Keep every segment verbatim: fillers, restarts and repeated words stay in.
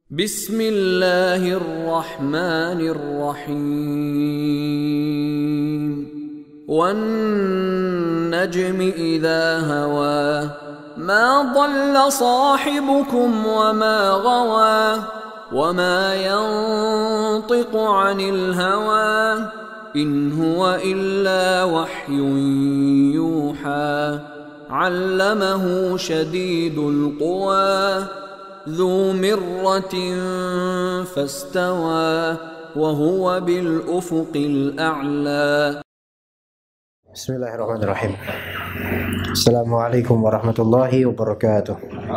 Bismillahirrahmanirrahim. Wan najmi idza hawa ma dhalla sahibukum wa ma ghawa wa ma yantiqu 'anil hawa in huwa illa wahyun yuha 'allamahu shadidul quwa ذو مرة فاستوى وهو بالأفق الأعلى. بسم الله الرحمن الرحيم. السلام عليكم ورحمة الله وبركاته.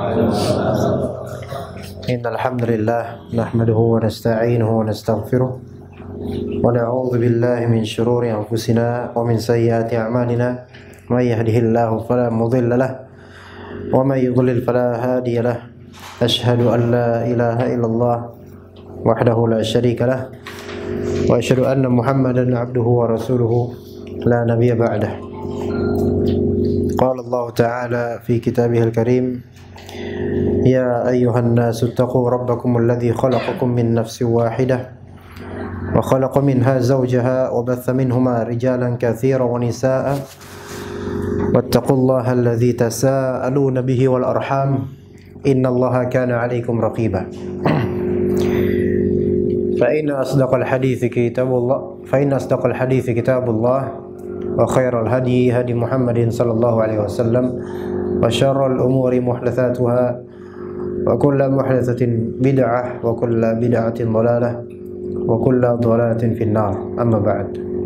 إن الحمد لله نحمده ونستعينه ونستغفره ونعوذ بالله من شرور أنفسنا ومن سيئات أعمالنا من يهده الله فلا مضل له ومن يضلل فلا هادي له. أشهد أن لا إله إلا الله وحده لا شريك له وأشهد أن محمدا عبده ورسوله لا نبي بعده. قال الله تعالى في كتابه الكريم يا أيها الناس اتقوا ربكم الذي خلقكم من نفس واحدة وخلق منها زوجها وبث منهما رجالا كثيرا ونساء واتقوا الله الذي تساءلون به والأرحام إن الله كان عليكم رقيبا. فإن أصدق الحديث كتاب الله فإن أصدق الحديث كتاب الله وخير الهدي هدي محمد صلى الله عليه وسلم وشر الأمور محدثاتها وكل محدثة بدعة وكل بدعة ضلالة وكل ضلالة في النار. أما بعد.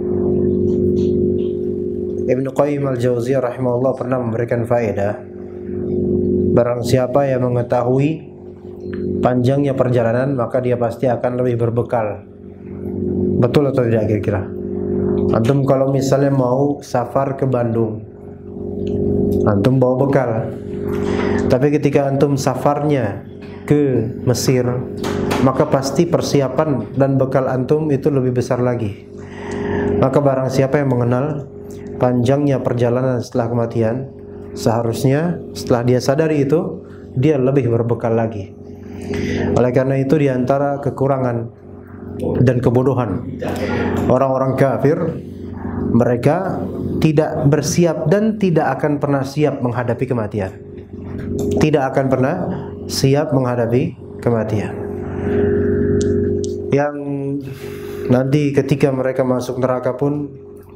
Ibnu Qayyim al-Jauziyah rahimahullah pernah memberikan faedah, barang siapa yang mengetahui panjangnya perjalanan maka dia pasti akan lebih berbekal. Betul atau tidak kira-kira? Antum kalau misalnya mau safar ke Bandung, antum bawa bekal. Tapi ketika antum safarnya ke Mesir, maka pasti persiapan dan bekal antum itu lebih besar lagi. Maka barang siapa yang mengenal panjangnya perjalanan setelah kematian, seharusnya setelah dia sadari itu, dia lebih berbekal lagi. Oleh karena itu diantara kekurangan dan kebodohan orang-orang kafir, mereka tidak bersiap dan tidak akan pernah siap menghadapi kematian. Tidak akan pernah siap menghadapi kematian. Yang nanti ketika mereka masuk neraka pun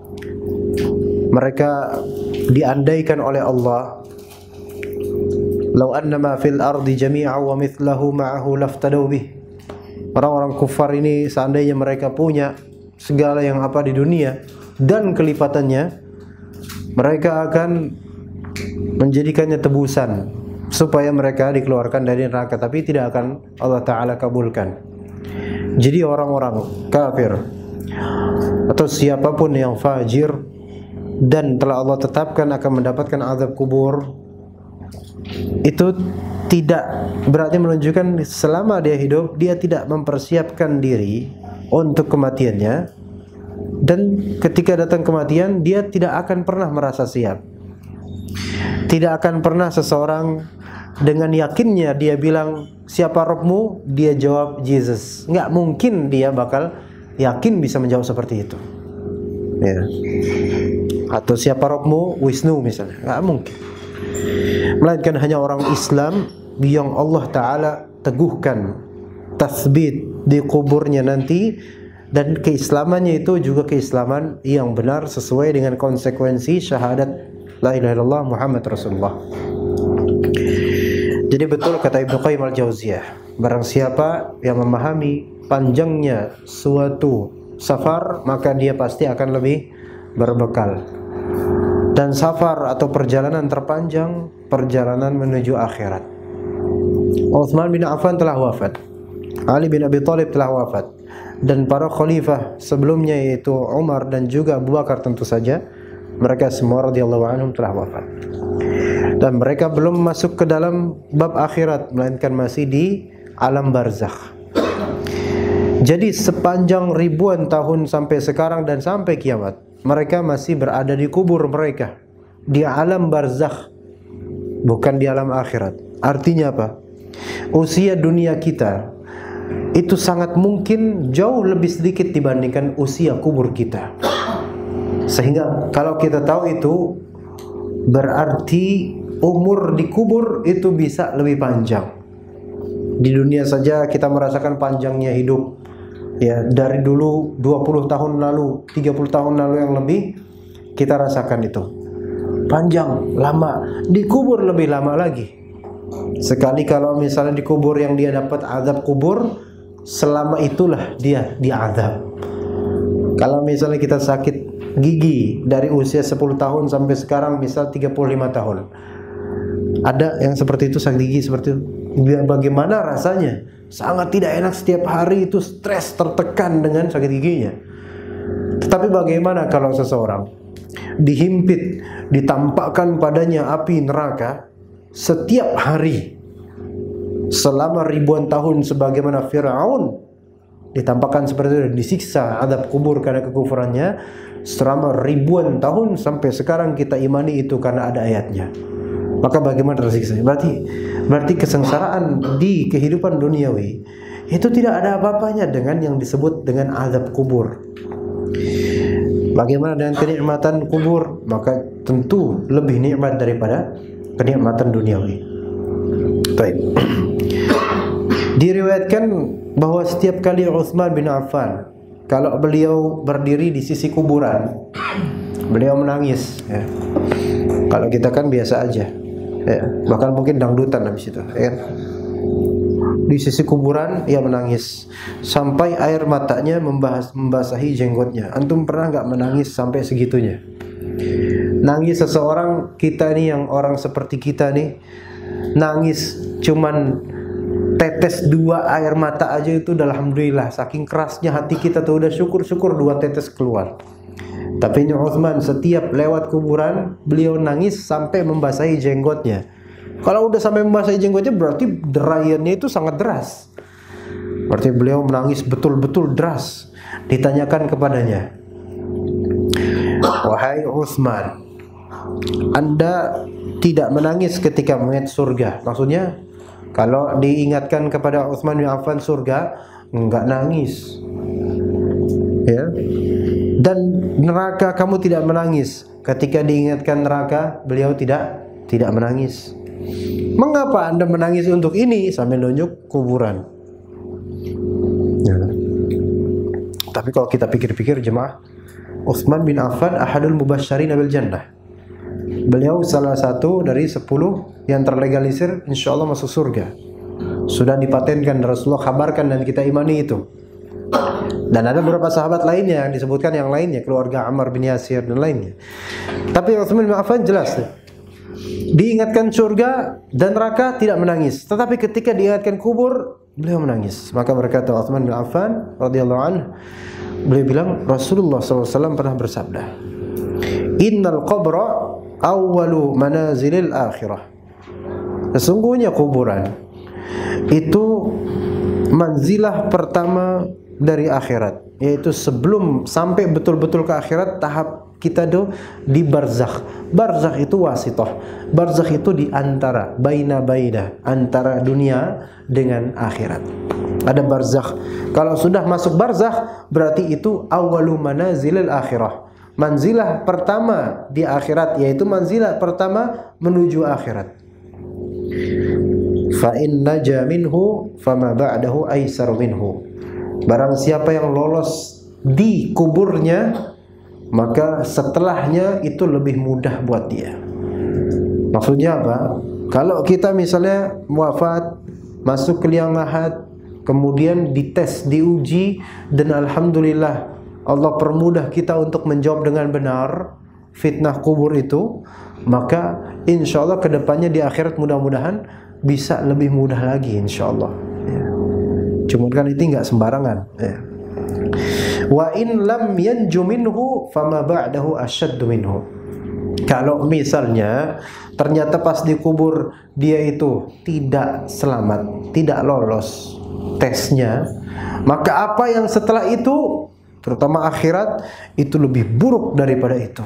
mereka diandaikan oleh Allah, "Lau annama fil ardi jami'a wa mithlahu ma'ahu laftadaw bih." Orang-orang kufar ini seandainya mereka punya segala yang apa di dunia dan kelipatannya, mereka akan menjadikannya tebusan supaya mereka dikeluarkan dari neraka, tapi tidak akan Allah Ta'ala kabulkan. Jadi orang-orang kafir atau siapapun yang fajir dan telah Allah tetapkan akan mendapatkan azab kubur, itu tidak berarti menunjukkan selama dia hidup dia tidak mempersiapkan diri untuk kematiannya, dan ketika datang kematian dia tidak akan pernah merasa siap. Tidak akan pernah seseorang dengan yakinnya dia bilang, "Siapa Rabbmu?" Dia jawab, "Jesus." Nggak mungkin dia bakal yakin bisa menjawab seperti itu, ya. Atau "Siapa Rabbmu?" Wisnu misalnya, nggak mungkin. Melainkan hanya orang Islam yang Allah Ta'ala teguhkan tathbit di kuburnya nanti, dan keislamannya itu juga keislaman yang benar sesuai dengan konsekuensi syahadat la ilaha illallah Muhammad Rasulullah. Jadi betul kata Ibnu Qayyim al-Jauziyah, barang siapa yang memahami panjangnya suatu safar maka dia pasti akan lebih berbekal. Dan safar atau perjalanan terpanjang, perjalanan menuju akhirat. Utsman bin Affan telah wafat, Ali bin Abi Thalib telah wafat, dan para khalifah sebelumnya yaitu Umar dan juga Abu Bakar tentu saja, mereka semua radhiyallahu anhum telah wafat. Dan mereka belum masuk ke dalam bab akhirat, melainkan masih di alam barzakh. Jadi sepanjang ribuan tahun sampai sekarang dan sampai kiamat, mereka masih berada di kubur mereka, di alam barzakh, bukan di alam akhirat. Artinya apa? Usia dunia kita itu sangat mungkin jauh lebih sedikit dibandingkan usia kubur kita. Sehingga kalau kita tahu itu, berarti umur di kubur itu bisa lebih panjang. Di dunia saja kita merasakan panjangnya hidup. Ya, dari dulu dua puluh tahun lalu, tiga puluh tahun lalu yang lebih kita rasakan itu. Panjang, lama. Di kubur lebih lama lagi. Sekali kalau misalnya di kubur yang dia dapat azab kubur, selama itulah dia diazab. Kalau misalnya kita sakit gigi dari usia sepuluh tahun sampai sekarang misal tiga puluh lima tahun. Ada yang seperti itu, sakit gigi seperti itu. Bagaimana rasanya? Sangat tidak enak, setiap hari itu stres, tertekan dengan sakit giginya. Tetapi bagaimana kalau seseorang dihimpit, ditampakkan padanya api neraka setiap hari selama ribuan tahun, sebagaimana Fir'aun ditampakkan seperti itu dan disiksa azab kubur karena kekufurannya selama ribuan tahun, sampai sekarang kita imani itu karena ada ayatnya. Maka bagaimana tersiksa? Berarti berarti kesengsaraan di kehidupan duniawi itu tidak ada apa-apanya dengan yang disebut dengan azab kubur. Bagaimana dengan kenikmatan kubur? Maka tentu lebih nikmat daripada kenikmatan duniawi. Baik. Diriwayatkan bahwa setiap kali Utsman bin Affan kalau beliau berdiri di sisi kuburan, beliau menangis. Ya. Kalau kita kan biasa aja, ya. Bahkan mungkin dangdutan habis itu. Ya. Di sisi kuburan ia menangis sampai air matanya membahas, membasahi jenggotnya. Antum pernah nggak menangis sampai segitunya? Nangis seseorang, kita nih yang orang seperti kita nih, nangis cuman tetes dua air mata aja itu udah alhamdulillah. Saking kerasnya hati kita tuh udah syukur-syukur dua tetes keluar. Tapi ini Utsman setiap lewat kuburan beliau nangis sampai membasahi jenggotnya. Kalau udah sampai membasahi jenggotnya berarti derayannya itu sangat deras. Berarti beliau menangis betul-betul deras. Ditanyakan kepadanya, wahai Utsman, Anda tidak menangis ketika melihat surga? Maksudnya kalau diingatkan kepada Utsman bin Affan surga, enggak nangis. Ya. Dan neraka kamu tidak menangis. Ketika diingatkan neraka, beliau tidak tidak menangis. Mengapa Anda menangis untuk ini? Sambil nunjuk kuburan. Ya. Tapi kalau kita pikir-pikir jemaah, Utsman bin Affan ahadul mubasysyirina bil jannah. Beliau salah satu dari sepuluh yang terlegalisir insya Allah masuk surga. Sudah dipatenkan, Rasulullah kabarkan dan kita imani itu. Dan ada beberapa sahabat lainnya yang disebutkan yang lainnya, keluarga Ammar bin Yasir dan lainnya. Tapi Utsman bin Affan jelas diingatkan surga dan neraka tidak menangis. Tetapi ketika diingatkan kubur, beliau menangis. Maka berkata Utsman bin Affan radhiyallahu anhu, beliau bilang Rasulullah shallallahu alaihi wasallam pernah bersabda, Innal qabra awwalu manazilil akhirah. Sesungguhnya kuburan itu manzilah pertama dari akhirat, yaitu sebelum sampai betul-betul ke akhirat, tahap kita tuh di barzakh. Barzakh itu wasithah. Barzakh itu di antara, baina baina, antara dunia dengan akhirat. Ada barzakh. Kalau sudah masuk barzakh berarti itu awwalu manazilil akhirah. Manzilah pertama di akhirat, yaitu manzilah pertama menuju akhirat. Fa in naja minhu fama ba'dahu aisar minhu. Barang siapa yang lolos di kuburnya, maka setelahnya itu lebih mudah buat dia. Maksudnya apa? Kalau kita misalnya wafat, masuk ke liang lahat, kemudian dites, diuji, dan alhamdulillah Allah permudah kita untuk menjawab dengan benar fitnah kubur itu, maka insya Allah kedepannya di akhirat mudah-mudahan bisa lebih mudah lagi insya Allah. Ya. Cuma kan itu nggak sembarangan. Ya. Wa in lam yanju minhu fama ba'dahu asyaddu minhu. Kalau misalnya ternyata pas dikubur dia itu tidak selamat, tidak lolos tesnya, maka apa yang setelah itu, terutama akhirat, itu lebih buruk daripada itu.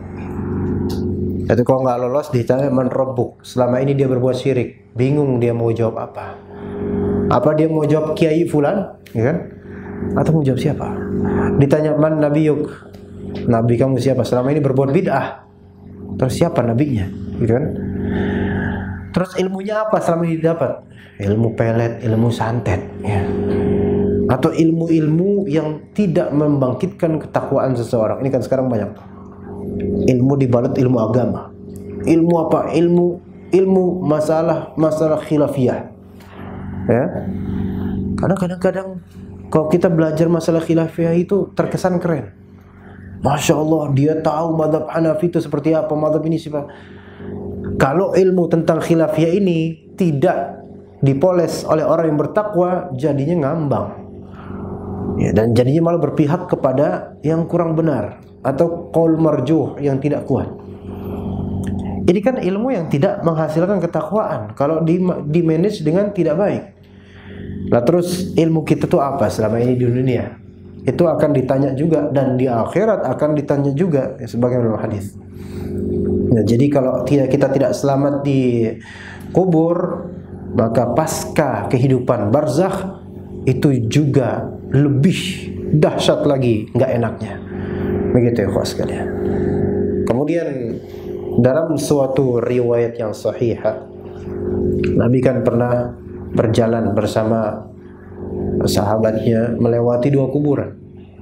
Itu kalau nggak lolos ditanya man rabbuk, selama ini dia berbuat syirik, bingung dia mau jawab apa. Apa dia mau jawab Kiai Fulan, ya kan? Atau mau jawab siapa? Ditanya man nabiyuk, nabi kamu siapa? Selama ini berbuat bid'ah. Terus siapa nabinya? Gitu kan? Terus ilmunya apa selama ini didapat? Ilmu pelet, ilmu santet, ya. Atau ilmu-ilmu yang tidak membangkitkan ketakwaan seseorang. Ini kan sekarang banyak. Ilmu dibalut ilmu agama. Ilmu apa? Ilmu ilmu masalah masalah khilafiyah. Ya. Karena kadang-kadang kalau kita belajar masalah khilafiyah itu terkesan keren. Masya Allah, dia tahu mazhab Hanafi itu seperti apa, mazhab ini siapa. Kalau ilmu tentang khilafiyah ini tidak dipoles oleh orang yang bertakwa, jadinya ngambang, ya, dan jadinya malah berpihak kepada yang kurang benar atau qaul marjuh yang tidak kuat. Ini kan ilmu yang tidak menghasilkan ketakwaan kalau di, di manage dengan tidak baik. Nah terus ilmu kita tuh apa selama ini di dunia? Itu akan ditanya juga, dan di akhirat akan ditanya juga, ya, sebagai dalam hadis. Nah, jadi kalau tidak kita tidak selamat di kubur, maka pasca kehidupan barzakh itu juga lebih dahsyat lagi, nggak enaknya. Begitu ya kawan sekalian. Kemudian dalam suatu riwayat yang sahih, Nabi kan pernah berjalan bersama sahabatnya melewati dua kuburan.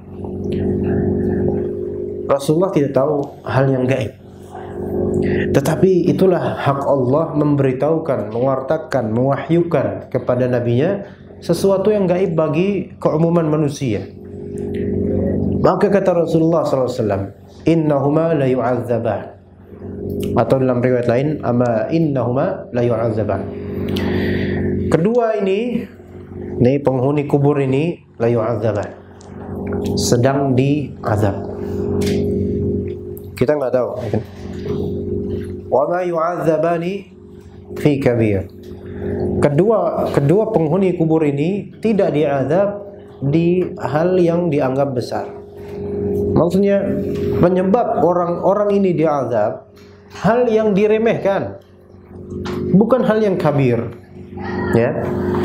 Rasulullah tidak tahu hal yang gaib, tetapi itulah hak Allah memberitahukan, mewartakan, mewahyukan kepada nabinya sesuatu yang gaib bagi keumuman manusia. Maka kata Rasulullah sallallahu alaihi wasallam, innahuma la yu'adzaban, atau dalam riwayat lain, ama innahuma la yu'adzaban. Kedua ini, ini penghuni kubur ini, la yu'adzaban, sedang diazab. Kita nggak tahu. Wa ma yu'adzabani fi kabir. Kedua kedua penghuni kubur ini tidak diazab di hal yang dianggap besar. Maksudnya penyebab orang-orang ini diazab hal yang diremehkan, bukan hal yang kabir. Ya.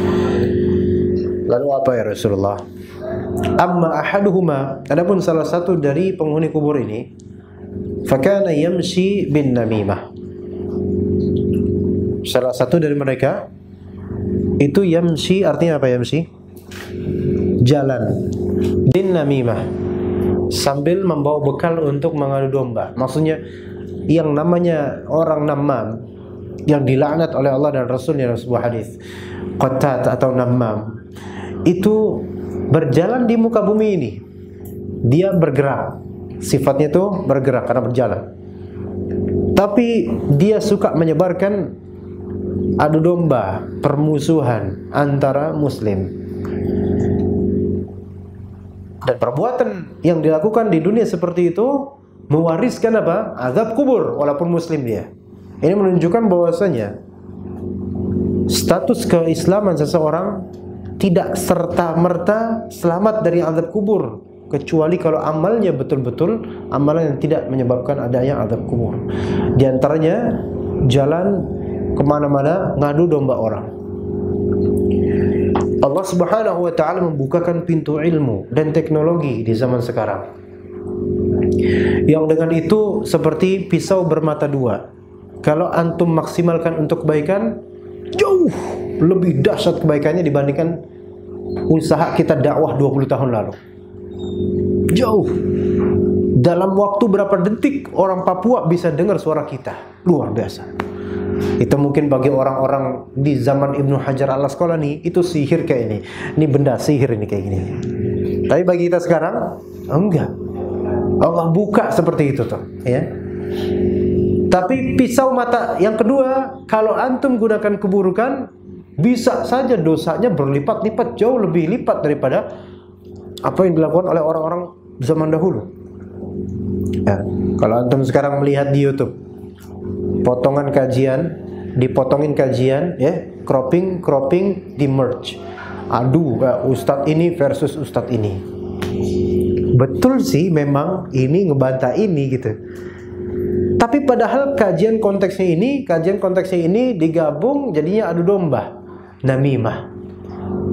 Lalu apa ya Rasulullah? Amma ahaduhuma, adapun salah satu dari penghuni kubur ini, fakana yamshi bin namimah. Salah satu dari mereka itu yamshi, artinya apa yamshi? Jalan. Bin namimah, sambil membawa bekal untuk mengadu domba. Maksudnya yang namanya orang namam yang dilaknat oleh Allah dan Rasulnya dalam sebuah hadis, qattat atau namam, itu berjalan di muka bumi ini. Dia bergerak, sifatnya itu bergerak karena berjalan. Tapi dia suka menyebarkan adu domba, permusuhan antara muslim. Dan perbuatan yang dilakukan di dunia seperti itu mewariskan apa? Azab kubur walaupun muslim dia. Ini menunjukkan bahwasanya status keislaman seseorang tidak serta-merta selamat dari azab kubur, kecuali kalau amalnya betul-betul amalan yang tidak menyebabkan adanya azab kubur. Di antaranya jalan kemana-mana ngadu domba orang. Allah Subhanahu wa ta'ala membukakan pintu ilmu dan teknologi di zaman sekarang, yang dengan itu seperti pisau bermata dua. Kalau antum maksimalkan untuk kebaikan, jauh lebih dahsyat kebaikannya dibandingkan usaha kita dakwah dua puluh tahun lalu. Jauh. Dalam waktu berapa detik orang Papua bisa dengar suara kita. Luar biasa. Itu mungkin bagi orang-orang di zaman Ibnu Hajar al-Asqalani itu sihir kayak ini. Ini benda sihir ini kayak gini. Tapi bagi kita sekarang enggak. Allah buka seperti itu tuh, ya. Tapi pisau mata yang kedua, kalau antum gunakan keburukan, bisa saja dosanya berlipat-lipat, jauh lebih lipat daripada apa yang dilakukan oleh orang-orang zaman dahulu. Ya, kalau antum sekarang melihat di YouTube, potongan kajian, dipotongin kajian, ya, cropping, cropping, di merge. Aduh, ustadz ini versus ustadz ini. Betul sih, memang ini ngebantah ini gitu. Tapi padahal kajian konteksnya ini, kajian konteksnya ini digabung jadinya adu domba, namimah.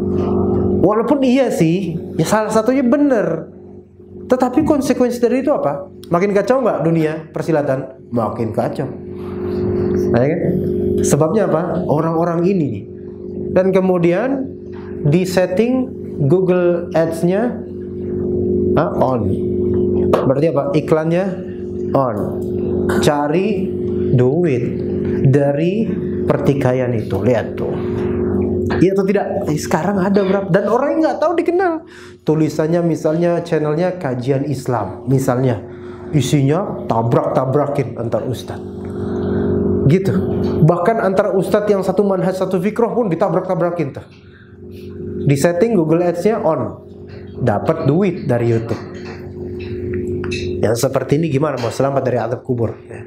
Walaupun iya sih, ya salah satunya benar. Tetapi konsekuensi dari itu apa? Makin kacau nggak dunia persilatan? Makin kacau. Nah, kan? Sebabnya apa? Orang-orang ini nih. Dan kemudian di setting Google Ads-nya ah, on. Berarti apa? Iklannya on. Cari duit dari pertikaian itu. Lihat tuh. Iya atau tidak? Eh, sekarang ada berapa? Dan orang yang nggak tahu dikenal. Tulisannya misalnya channelnya kajian Islam, misalnya isinya tabrak-tabrakin antar ustadz. Gitu. Bahkan antara ustadz yang satu manhaj satu fikroh pun ditabrak-tabrakin tuh. Di setting Google Ads-nya on, dapat duit dari YouTube. Yang seperti ini gimana mau selamat dari azab kubur? Ya.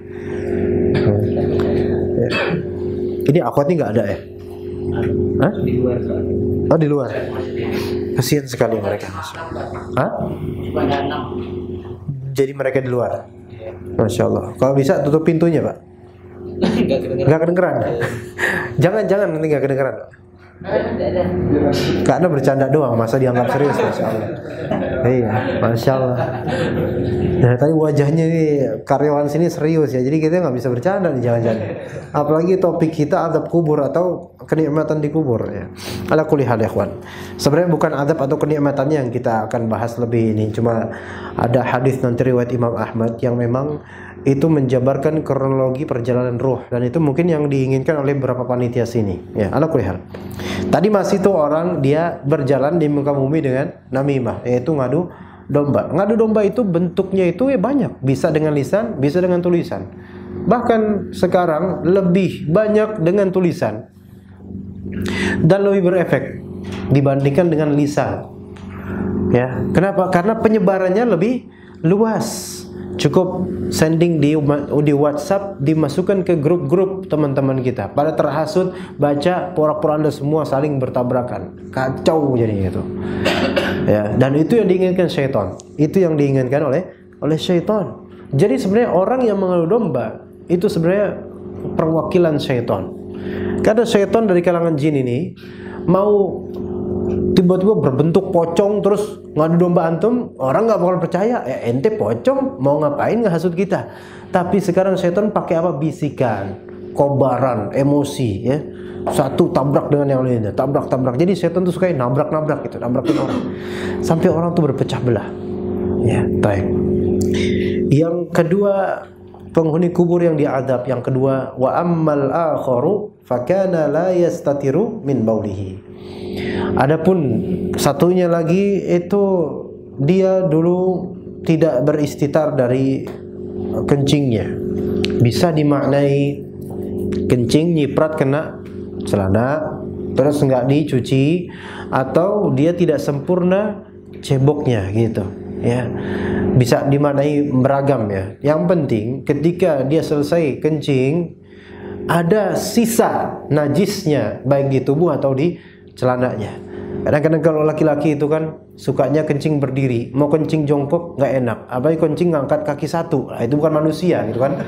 Ya. Ini akhwatnya nggak ada ya? Hah? Di luar. Oh di luar. Kasihan sekali mereka. Hah? Jadi mereka di luar. Masya Allah. Kalau bisa tutup pintunya Pak. Nggak kedengeran. Jangan jangan nanti nggak kedengeran. Karena bercanda doang, masa dianggap serius, Masya Allah. Iya, Masya Allah. Nah tadi wajahnya nih karyawan sini serius ya, jadi kita nggak bisa bercanda nih jangan-jangan. Apalagi topik kita azab kubur atau kenikmatan di kubur ya. Ala kulli hal ikhwan. Sebenarnya bukan azab atau kenikmatannya yang kita akan bahas lebih ini, cuma ada hadis nanti riwayat Imam Ahmad yang memang itu menjabarkan kronologi perjalanan ruh, dan itu mungkin yang diinginkan oleh beberapa panitia sini ya. Ala kulli hal. Tadi masih tuh orang dia berjalan di muka bumi dengan namimah, yaitu ngadu domba. Ngadu domba itu bentuknya itu ya banyak, bisa dengan lisan, bisa dengan tulisan. Bahkan sekarang lebih banyak dengan tulisan dan lebih berefek dibandingkan dengan lisan. Ya, kenapa? Karena penyebarannya lebih luas. Cukup sending di di WhatsApp, dimasukkan ke grup-grup teman-teman kita. Pada terhasut baca porak-poranda semua saling bertabrakan. Kacau jadinya itu. Ya, dan itu yang diinginkan syaitan. Itu yang diinginkan oleh oleh syaitan. Jadi sebenarnya orang yang mengadu domba itu sebenarnya perwakilan syaitan. Karena syaitan dari kalangan jin ini mau tiba-tiba berbentuk pocong terus ngadu domba antum, orang nggak bakal percaya. Ya ente pocong mau ngapain ngehasut kita? Tapi sekarang setan pakai apa? Bisikan, kobaran, emosi ya. Satu tabrak dengan yang lainnya, tabrak-tabrak. Jadi setan tuh suka nabrak-nabrak gitu, nabrakin orang. Sampai orang tuh berpecah belah. Ya, baik. Yang kedua, penghuni kubur yang diadab. Yang kedua, wa ammal akharu fakana la yastatiru min baulihi. Adapun satunya lagi itu dia dulu tidak beristitar dari kencingnya. Bisa dimaknai kencing nyiprat kena celana terus nggak dicuci, atau dia tidak sempurna ceboknya gitu ya. Bisa dimaknai beragam ya. Yang penting ketika dia selesai kencing ada sisa najisnya baik di tubuh atau di celananya. Kadang-kadang kalau laki-laki itu kan sukanya kencing berdiri, mau kencing jongkok nggak enak. Apalagi kencing ngangkat kaki satu, nah, itu bukan manusia gitu kan.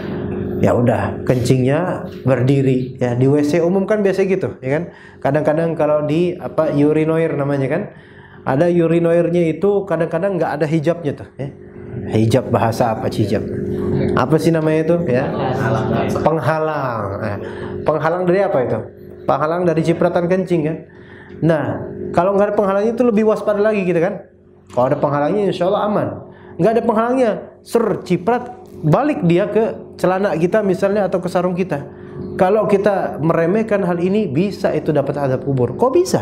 Ya udah, kencingnya berdiri. Ya di W C umum kan biasa gitu, ya kan. Kadang-kadang kalau di apa urinoir namanya kan, ada urinoirnya itu kadang-kadang nggak ada hijabnya tuh. Ya. Hijab bahasa apa hijab? Apa sih namanya itu? Ya, penghalang. Nah, penghalang dari apa itu? Penghalang dari cipratan kencing kan. Nah, kalau nggak ada penghalangnya itu lebih waspada lagi gitu kan. Kalau ada penghalangnya insya Allah aman. Nggak ada penghalangnya, ser ciprat balik dia ke celana kita misalnya atau ke sarung kita. Kalau kita meremehkan hal ini, bisa itu dapat azab kubur. Kok bisa?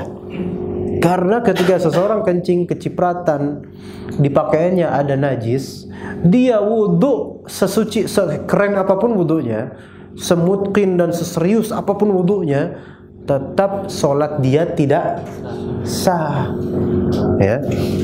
Karena ketika seseorang kencing kecipratan di pakaiannya ada najis, dia wudhu sesuci sekeren apapun wudhunya, semutkin dan seserius apapun wudhunya, tetap sholat dia tidak sah. Ya,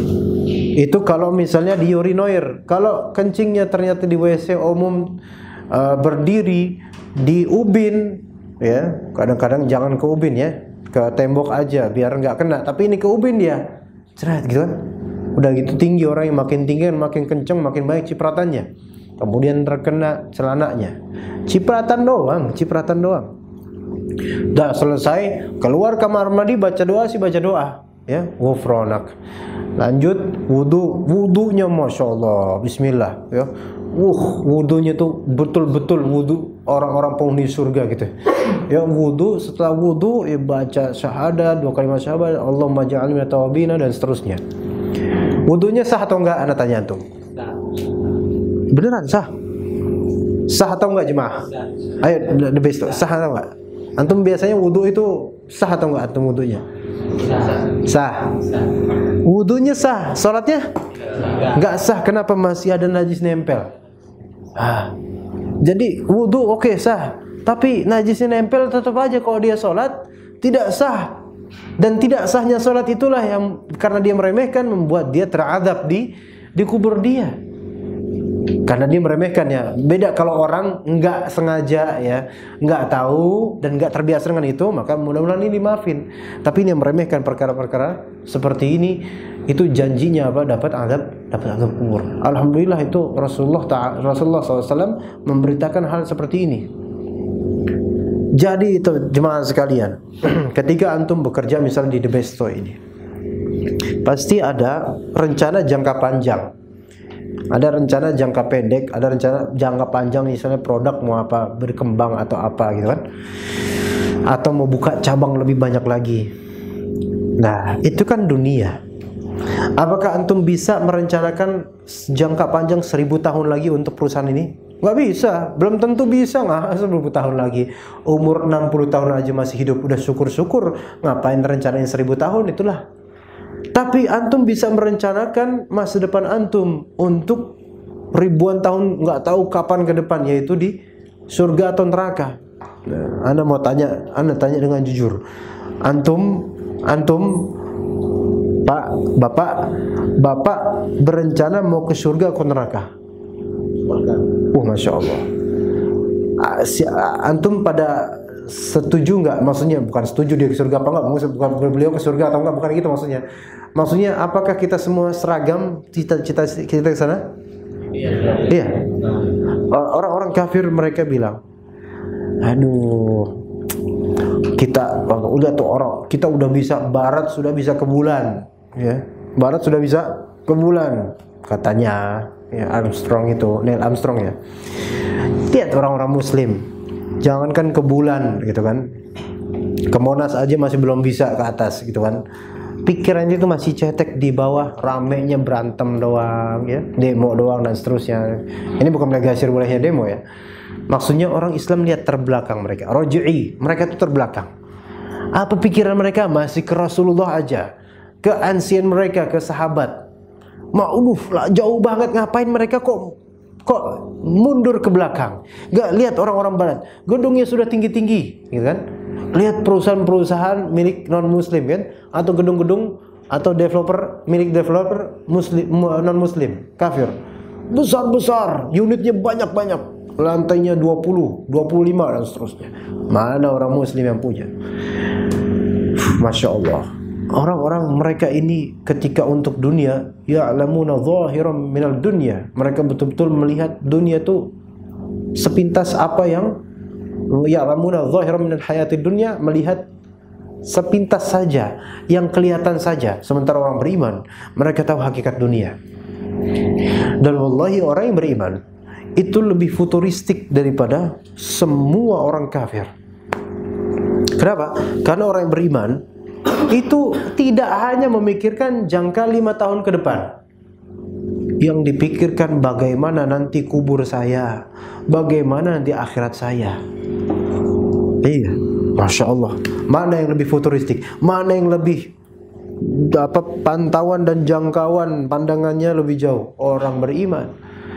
itu kalau misalnya di urinoir. Kalau kencingnya ternyata di W C umum uh, berdiri di ubin, ya kadang-kadang jangan ke ubin ya, ke tembok aja biar nggak kena. Tapi ini ke ubin dia, cerat gitu kan. Udah gitu tinggi, orang yang makin tinggi makin kenceng makin baik cipratannya. Kemudian terkena celananya, cipratan doang, cipratan doang. Dah selesai, keluar kamar mandi baca doa sih baca doa, ya, ghufranak. Lanjut wudu, wudunya masya Allah, Bismillah, ya. Uh, wudunya tuh betul-betul wudu orang-orang penghuni surga gitu. Ya wudu, setelah wudu ya baca syahadat, dua kalimat syahadat, Allahumma ja'alni minat tawabina dan seterusnya. Wudunya sah atau enggak? Anda tanya antum. Beneran sah? Sah atau enggak jemaah? Ayo the best, sah atau enggak? Antum biasanya wudu itu sah atau enggak antum wudunya? Sah. Wudunya sah, salatnya enggak sah. Kenapa? Masih ada najis nempel. Ah. Jadi wudu oke okay, sah, tapi najisnya nempel tetap aja kalau dia salat tidak sah. Dan tidak sahnya salat itulah yang karena dia meremehkan membuat dia teradab di di kubur dia. Karena dia meremehkan ya. Beda kalau orang enggak sengaja ya, enggak tahu dan enggak terbiasa dengan itu, maka mudah-mudahan ini dimaafin. Tapi ini yang meremehkan perkara-perkara seperti ini, itu janjinya apa? Dapat azab, dapat azab kubur. Alhamdulillah itu Rasulullah Rasulullah shallallahu alaihi wasallam memberitakan hal seperti ini. Jadi itu jemaah sekalian, ketika antum bekerja misalnya di The Besto ini, pasti ada rencana jangka panjang. Ada rencana jangka pendek, ada rencana jangka panjang, misalnya produk mau apa, berkembang atau apa gitu kan, atau mau buka cabang lebih banyak lagi. Nah itu kan dunia. Apakah antum bisa merencanakan jangka panjang seribu tahun lagi untuk perusahaan ini? Nggak bisa, belum tentu bisa nggak seribu tahun lagi. Umur enam puluh tahun aja masih hidup, udah syukur-syukur, ngapain rencanain seribu tahun itulah. Tapi antum bisa merencanakan masa depan antum untuk ribuan tahun, nggak tahu kapan ke depan, yaitu di surga atau neraka. Nah, Anda mau tanya, Anda tanya dengan jujur, antum, antum, Pak, Bapak, Bapak berencana mau ke surga atau neraka? Oh, masya Allah. Antum pada setuju nggak? Maksudnya bukan setuju dia ke surga apa enggak, bukan beliau ke surga atau enggak, bukan gitu maksudnya. Maksudnya apakah kita semua seragam cita-cita kita ke sana? Iya. Iya. Orang-orang kafir mereka bilang, aduh, kita udah tuh orang, kita udah bisa, barat sudah bisa ke bulan, ya. Barat sudah bisa ke bulan katanya, ya, Armstrong itu, Neil Armstrong ya. Lihat orang-orang muslim, jangankan ke bulan gitu kan, ke Monas aja masih belum bisa ke atas gitu kan. Pikirannya itu masih cetek di bawah, ramenya berantem doang ya, demo doang dan seterusnya. Ini bukan menegasir bolehnya demo ya. Maksudnya orang Islam lihat terbelakang mereka, roji'i, mereka itu terbelakang. Apa pikiran mereka? Masih ke Rasulullah aja, ke ansien mereka, ke sahabat. Ma'uluf lah, jauh banget, ngapain mereka kok kok mundur ke belakang? Gak lihat orang-orang barat, gedungnya sudah tinggi-tinggi gitu kan. Lihat perusahaan-perusahaan milik non-muslim kan, atau gedung-gedung atau developer milik developer muslim, non-muslim kafir, besar-besar, unitnya banyak-banyak, lantainya dua puluh, dua puluh lima dan seterusnya. Mana orang muslim yang punya? Masya Allah. Orang-orang mereka ini ketika untuk dunia, ya'lamuna zahiran minal dunya, mereka betul-betul melihat dunia itu sepintas apa yang ya'lamuna zahiran minal hayatid dunya, melihat sepintas saja, yang kelihatan saja. Sementara orang beriman, mereka tahu hakikat dunia. Dan wallahi orang yang beriman itu lebih futuristik daripada semua orang kafir. Kenapa? Karena orang yang beriman itu tidak hanya memikirkan jangka lima tahun ke depan, yang dipikirkan bagaimana nanti kubur saya, bagaimana nanti akhirat saya. Iya, masya Allah. Mana yang lebih futuristik? Mana yang lebih apa pantauan dan jangkauan pandangannya lebih jauh? Orang beriman.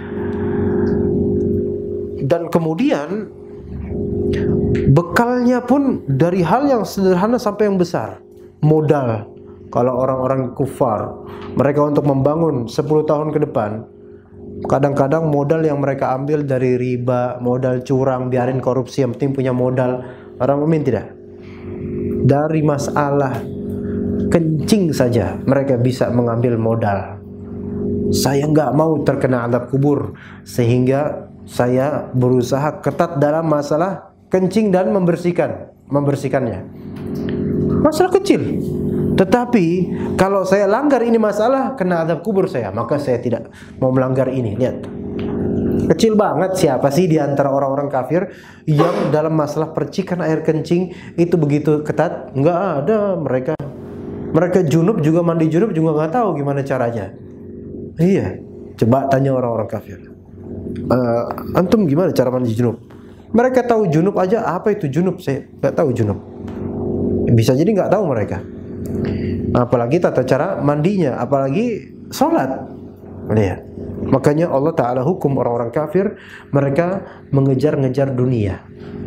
Dan kemudian bekalnya pun dari hal yang sederhana sampai yang besar. Modal. Kalau orang-orang kufar, mereka untuk membangun sepuluh tahun ke depan, kadang-kadang modal yang mereka ambil dari riba, modal curang, biarin korupsi, yang penting punya modal. Orang mukmin tidak. Dari masalah kencing saja mereka bisa mengambil modal. Saya nggak mau terkena azab kubur, sehingga saya berusaha ketat dalam masalah kencing dan membersihkan. membersihkannya. Masalah kecil. Tetapi kalau saya langgar ini masalah, kena azab kubur saya, maka saya tidak mau melanggar ini. Lihat, kecil banget. Siapa sih di antara orang-orang kafir yang dalam masalah percikan air kencing itu begitu ketat? Nggak ada. Mereka mereka junub juga, mandi junub juga nggak tahu gimana caranya. Iya, coba tanya orang-orang kafir, uh, antum gimana cara mandi junub? Mereka tahu junub aja, apa itu junub? Saya nggak tahu junub. Bisa jadi nggak tahu mereka. Apalagi tata cara mandinya, apalagi sholat. Lihat, makanya Allah Ta'ala hukum orang-orang kafir, mereka mengejar-ngejar dunia.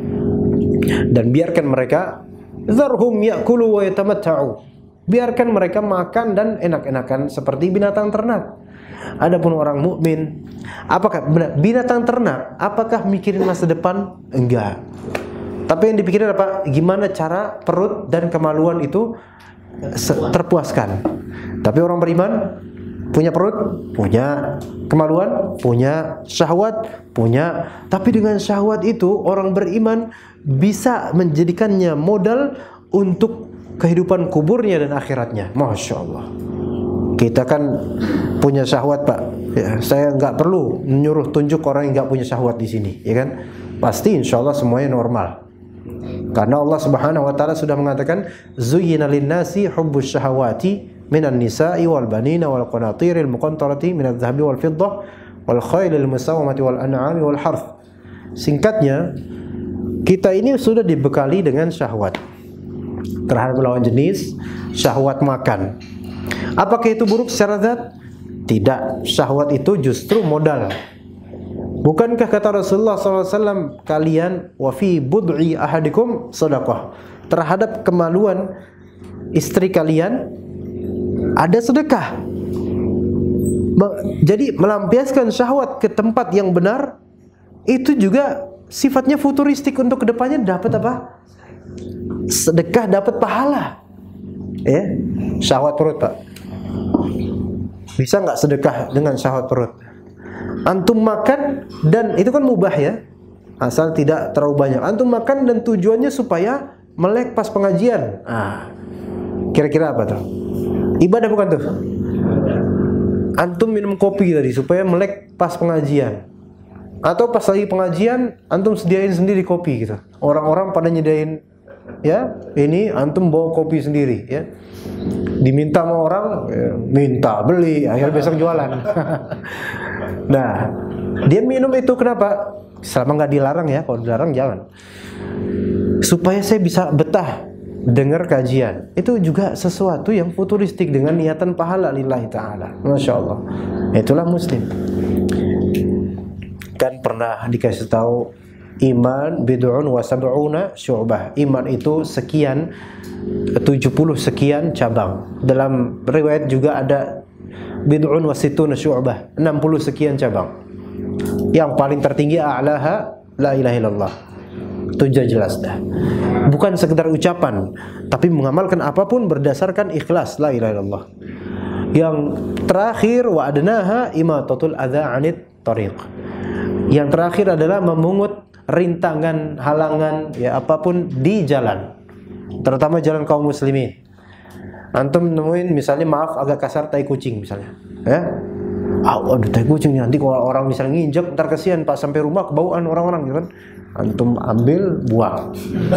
Dan biarkan mereka, zarhum ya'kulu wa yatamatta'u. Biarkan mereka makan dan enak-enakan seperti binatang ternak. Adapun orang mukmin, apakah binatang ternak? Apakah mikirin masa depan? Enggak. Tapi yang dipikirin apa? Gimana cara perut dan kemaluan itu terpuaskan. Tapi orang beriman punya perut, punya kemaluan, punya syahwat, punya. Tapi dengan syahwat itu orang beriman bisa menjadikannya modal untuk kehidupan kuburnya dan akhiratnya. Masya Allah. Kita kan punya syahwat, Pak. Ya, saya nggak perlu menyuruh tunjuk orang yang nggak punya syahwat di sini, ya kan? Pasti insya Allah semuanya normal. Karena Allah Subhanahu wa taala sudah mengatakan, "Zuyyina lin-nasi hubbus syahawati minan nisa'i wal banina wal qanatiril muqantarati minadh dhahabi wal fiddah wal khailil musawwamati wal an'ami wal harth." Singkatnya, kita ini sudah dibekali dengan syahwat terhadap lawan jenis, syahwat makan. Apakah itu buruk secara zat? Tidak. Syahwat itu justru modal. Bukankah kata Rasulullah shallallahu alaihi wasallam, kalian wa fi bud'i ahadikum sedekah, terhadap kemaluan istri kalian ada sedekah. Jadi melampiaskan syahwat ke tempat yang benar itu juga sifatnya futuristik. Untuk kedepannya dapat apa? Sedekah, dapat pahala. Ya, syahwat perut, Pak. Bisa nggak sedekah dengan syahwat perut? Antum makan dan itu kan mubah ya, asal tidak terlalu banyak. Antum makan dan tujuannya supaya melek pas pengajian. Ah, kira-kira apa tuh? Ibadah bukan tuh? Antum minum kopi tadi supaya melek pas pengajian. Atau pas lagi pengajian antum sediain sendiri kopi gitu. Orang-orang pada nyedain, ya, ini antum bawa kopi sendiri, ya. Diminta sama orang, ya, minta, beli, akhirnya besok jualan. Nah, dia minum itu kenapa? Selama nggak dilarang ya, kalau dilarang jangan. Supaya saya bisa betah dengar kajian. Itu juga sesuatu yang futuristik dengan niatan pahala lillahi ta'ala. Masya Allah. Itulah muslim. Kan pernah dikasih tahu, iman bid'un wa sab'una syu'bah. Iman itu sekian, tujuh puluh sekian cabang. Dalam riwayat juga ada bid'un wa sittuna syu'bah, enam puluh sekian cabang. Yang paling tertinggi a'laha la ilaha illallah. Itu jelas dah. Bukan sekedar ucapan, tapi mengamalkan apapun berdasarkan ikhlas, la ilaha illallah. Yang terakhir wa adnaha imatatul adza 'anit thariq. Yang terakhir adalah memungut rintangan, halangan, ya apapun di jalan, terutama jalan kaum muslimin. Antum nemuin misalnya, maaf agak kasar, tai kucing misalnya, ya, ah, aduh tai kucing nanti kalau orang misalnya nginjek ntar kesian Pak, sampai rumah kebauan orang-orang gitu kan. Antum ambil, buang.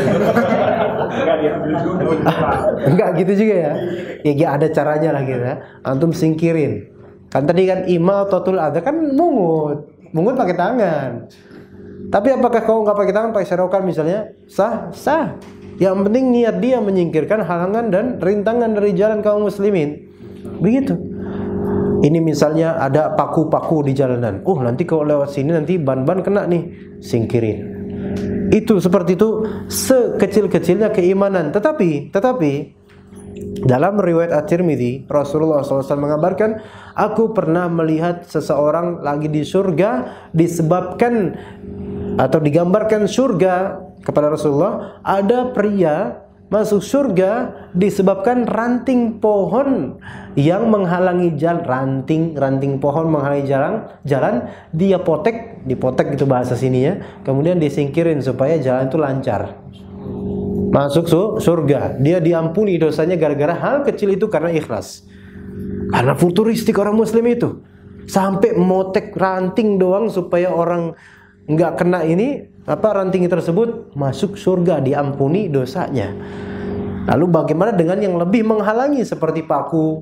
Enggak gitu juga ya. Ya ada caranya lah gitu ya. Antum singkirin. Kan tadi kan imatatul adza kan mungut, mungut pakai tangan. Tapi apakah kau nggak pakai tangan, pakai serokan misalnya, sah? Sah. Yang penting niat dia menyingkirkan halangan dan rintangan dari jalan kaum muslimin. Begitu. Ini misalnya ada paku-paku di jalanan. Oh, nanti kalau lewat sini nanti ban-ban kena nih, singkirin. Itu seperti itu sekecil-kecilnya keimanan. Tetapi, tetapi dalam riwayat At-Tirmidzi, Rasulullah shallallahu alaihi wasallam mengabarkan, aku pernah melihat seseorang lagi di surga disebabkan atau digambarkan surga kepada Rasulullah, ada pria masuk surga disebabkan ranting pohon yang menghalangi jalan. Ranting ranting pohon menghalangi jalan, jalan dia potek, dipotek itu bahasa sininya, kemudian disingkirin supaya jalan itu lancar. masuk surga. Dia diampuni dosanya gara-gara hal kecil itu karena ikhlas. Karena futuristik orang muslim itu, sampai motek ranting doang supaya orang nggak kena ini apa ranting tersebut, masuk surga, diampuni dosanya. Lalu bagaimana dengan yang lebih menghalangi seperti paku?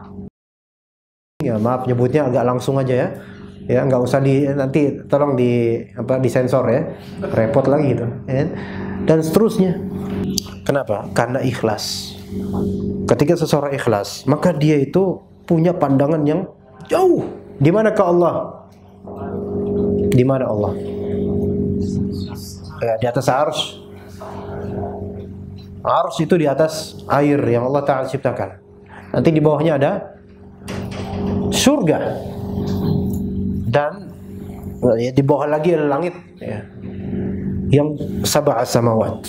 Ya maaf nyebutnya agak langsung aja ya. Ya nggak usah di nanti tolong di apa disensor ya, repot lagi gitu. Ya. Dan seterusnya. Kenapa? Karena ikhlas. Ketika seseorang ikhlas, maka dia itu punya pandangan yang jauh. Di mana ke Allah? Di mana Allah? Ya, di atas arsh. Arsh itu di atas air yang Allah Ta'ala ciptakan. Nanti di bawahnya ada surga. Dan ya, di bawah lagi ada langit ya. Yang sab'a samawat.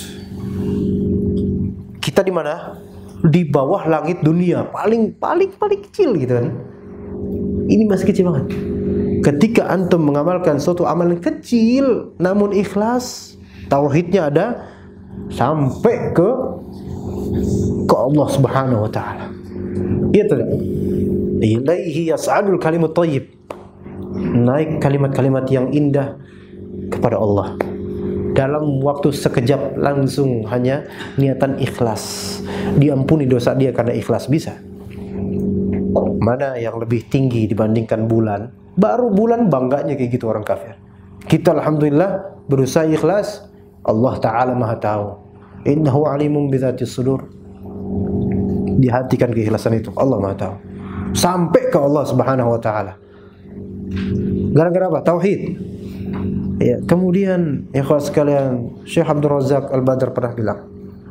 Kita di mana? Di bawah langit dunia, paling paling paling kecil gitu kan. Ini masih kecil banget. Ketika antum mengamalkan suatu amalan kecil namun ikhlas, tauhidnya ada sampai ke ke Allah Subhanahu wa taala. Itu dah. Ilaihi yas'adul kalimat thayyib. Naik kalimat-kalimat yang indah kepada Allah. Dalam waktu sekejap langsung hanya niatan ikhlas. Diampuni dosa dia karena ikhlas bisa. Mana yang lebih tinggi dibandingkan bulan? Baru bulan bangganya kayak gitu orang kafir. Kita alhamdulillah berusaha ikhlas. Allah Ta'ala Maha tahu. Innahu alimun bidzatis sudur. Dihatikan keikhlasan itu Allah Maha tahu. Sampai ke Allah Subhanahu wa taala. Gara-gara apa? Tauhid. Ya, kemudian ikhwan sekalian, Syekh Abdul Razak Al-Badr pernah bilang,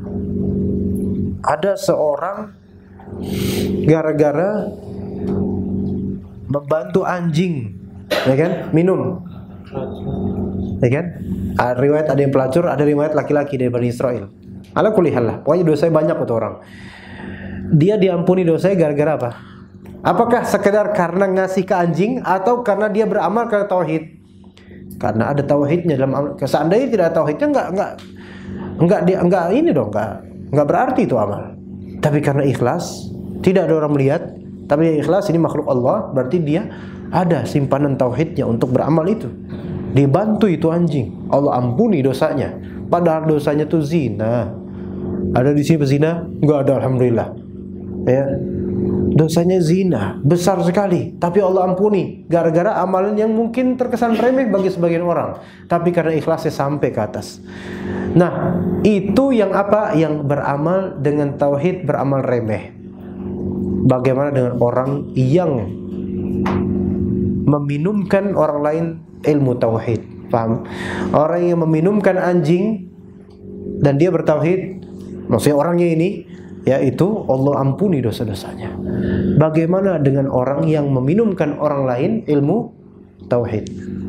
ada seorang gara-gara membantu anjing, ya kan, minum, ya kan, ada riwayat ada yang pelacur, ada riwayat laki-laki dari Bani Israel. Ala kulli hal lah, pokoknya dosanya banyak untuk orang. Dia diampuni dosanya gara-gara apa? Apakah sekedar karena ngasih ke anjing atau karena dia beramal karena tauhid? Karena ada tauhidnya dalam amal. Seandainya tidak ada tauhidnya, enggak enggak enggak dia enggak ini dong, enggak enggak berarti itu amal. Tapi karena ikhlas, tidak ada orang melihat, tapi dia ikhlas, ini makhluk Allah, berarti dia ada simpanan tauhidnya untuk beramal itu. Dibantu itu anjing, Allah ampuni dosanya. Padahal dosanya itu zina. Ada di sini pezina? Enggak ada, alhamdulillah. Ya. Dosanya zina, besar sekali, tapi Allah ampuni gara-gara amalan yang mungkin terkesan remeh bagi sebagian orang, tapi karena ikhlasnya sampai ke atas. Nah, itu yang apa? Yang beramal dengan tauhid, beramal remeh. Bagaimana dengan orang yang meminumkan orang lain ilmu tauhid? Paham? Orang yang meminumkan anjing dan dia bertauhid, maksudnya orangnya ini yaitu Allah ampuni dosa-dosanya. Bagaimana dengan orang yang meminumkan orang lain ilmu tauhid?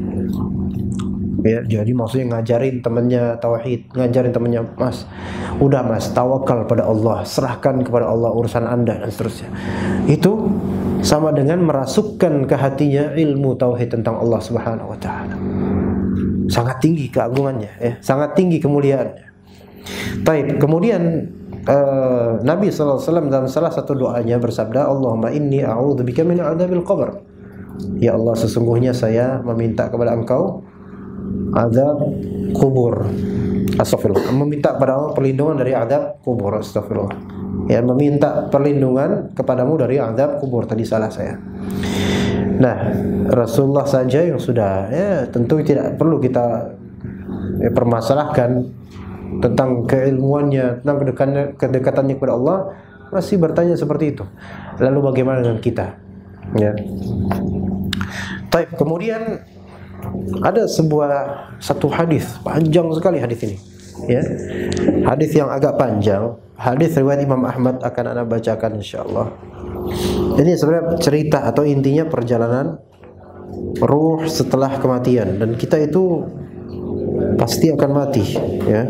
Ya, jadi maksudnya ngajarin temannya tauhid, ngajarin temannya, Mas, udah Mas, tawakal pada Allah, serahkan kepada Allah urusan Anda dan seterusnya. Itu sama dengan merasukkan ke hatinya ilmu tauhid tentang Allah Subhanahu wa taala. Sangat tinggi keagungannya, ya, sangat tinggi kemuliaannya. Baik, kemudian Uh, Nabi sallallahu alaihi wasallam dalam salah satu doanya bersabda, Allahumma inni a'udzubika min adzabil qabr. Ya Allah, sesungguhnya saya meminta kepada Engkau azab kubur. Astagfirullah. Meminta kepada Allah perlindungan dari azab kubur. Astagfirullah. Ya, meminta perlindungan kepadamu dari azab kubur. Tadi salah saya. Nah, Rasulullah saja yang sudah, ya tentu tidak perlu kita ya, permasalahkan tentang keilmuannya, tentang kedekatannya, kedekatannya kepada Allah, masih bertanya seperti itu. Lalu bagaimana dengan kita? Ya. Baik, kemudian ada sebuah satu hadis, panjang sekali hadis ini. Ya. Hadis yang agak panjang, hadis riwayat Imam Ahmad, akan Anda bacakan insyaallah. Ini sebenarnya cerita atau intinya perjalanan ruh setelah kematian, dan kita itu pasti akan mati, ya.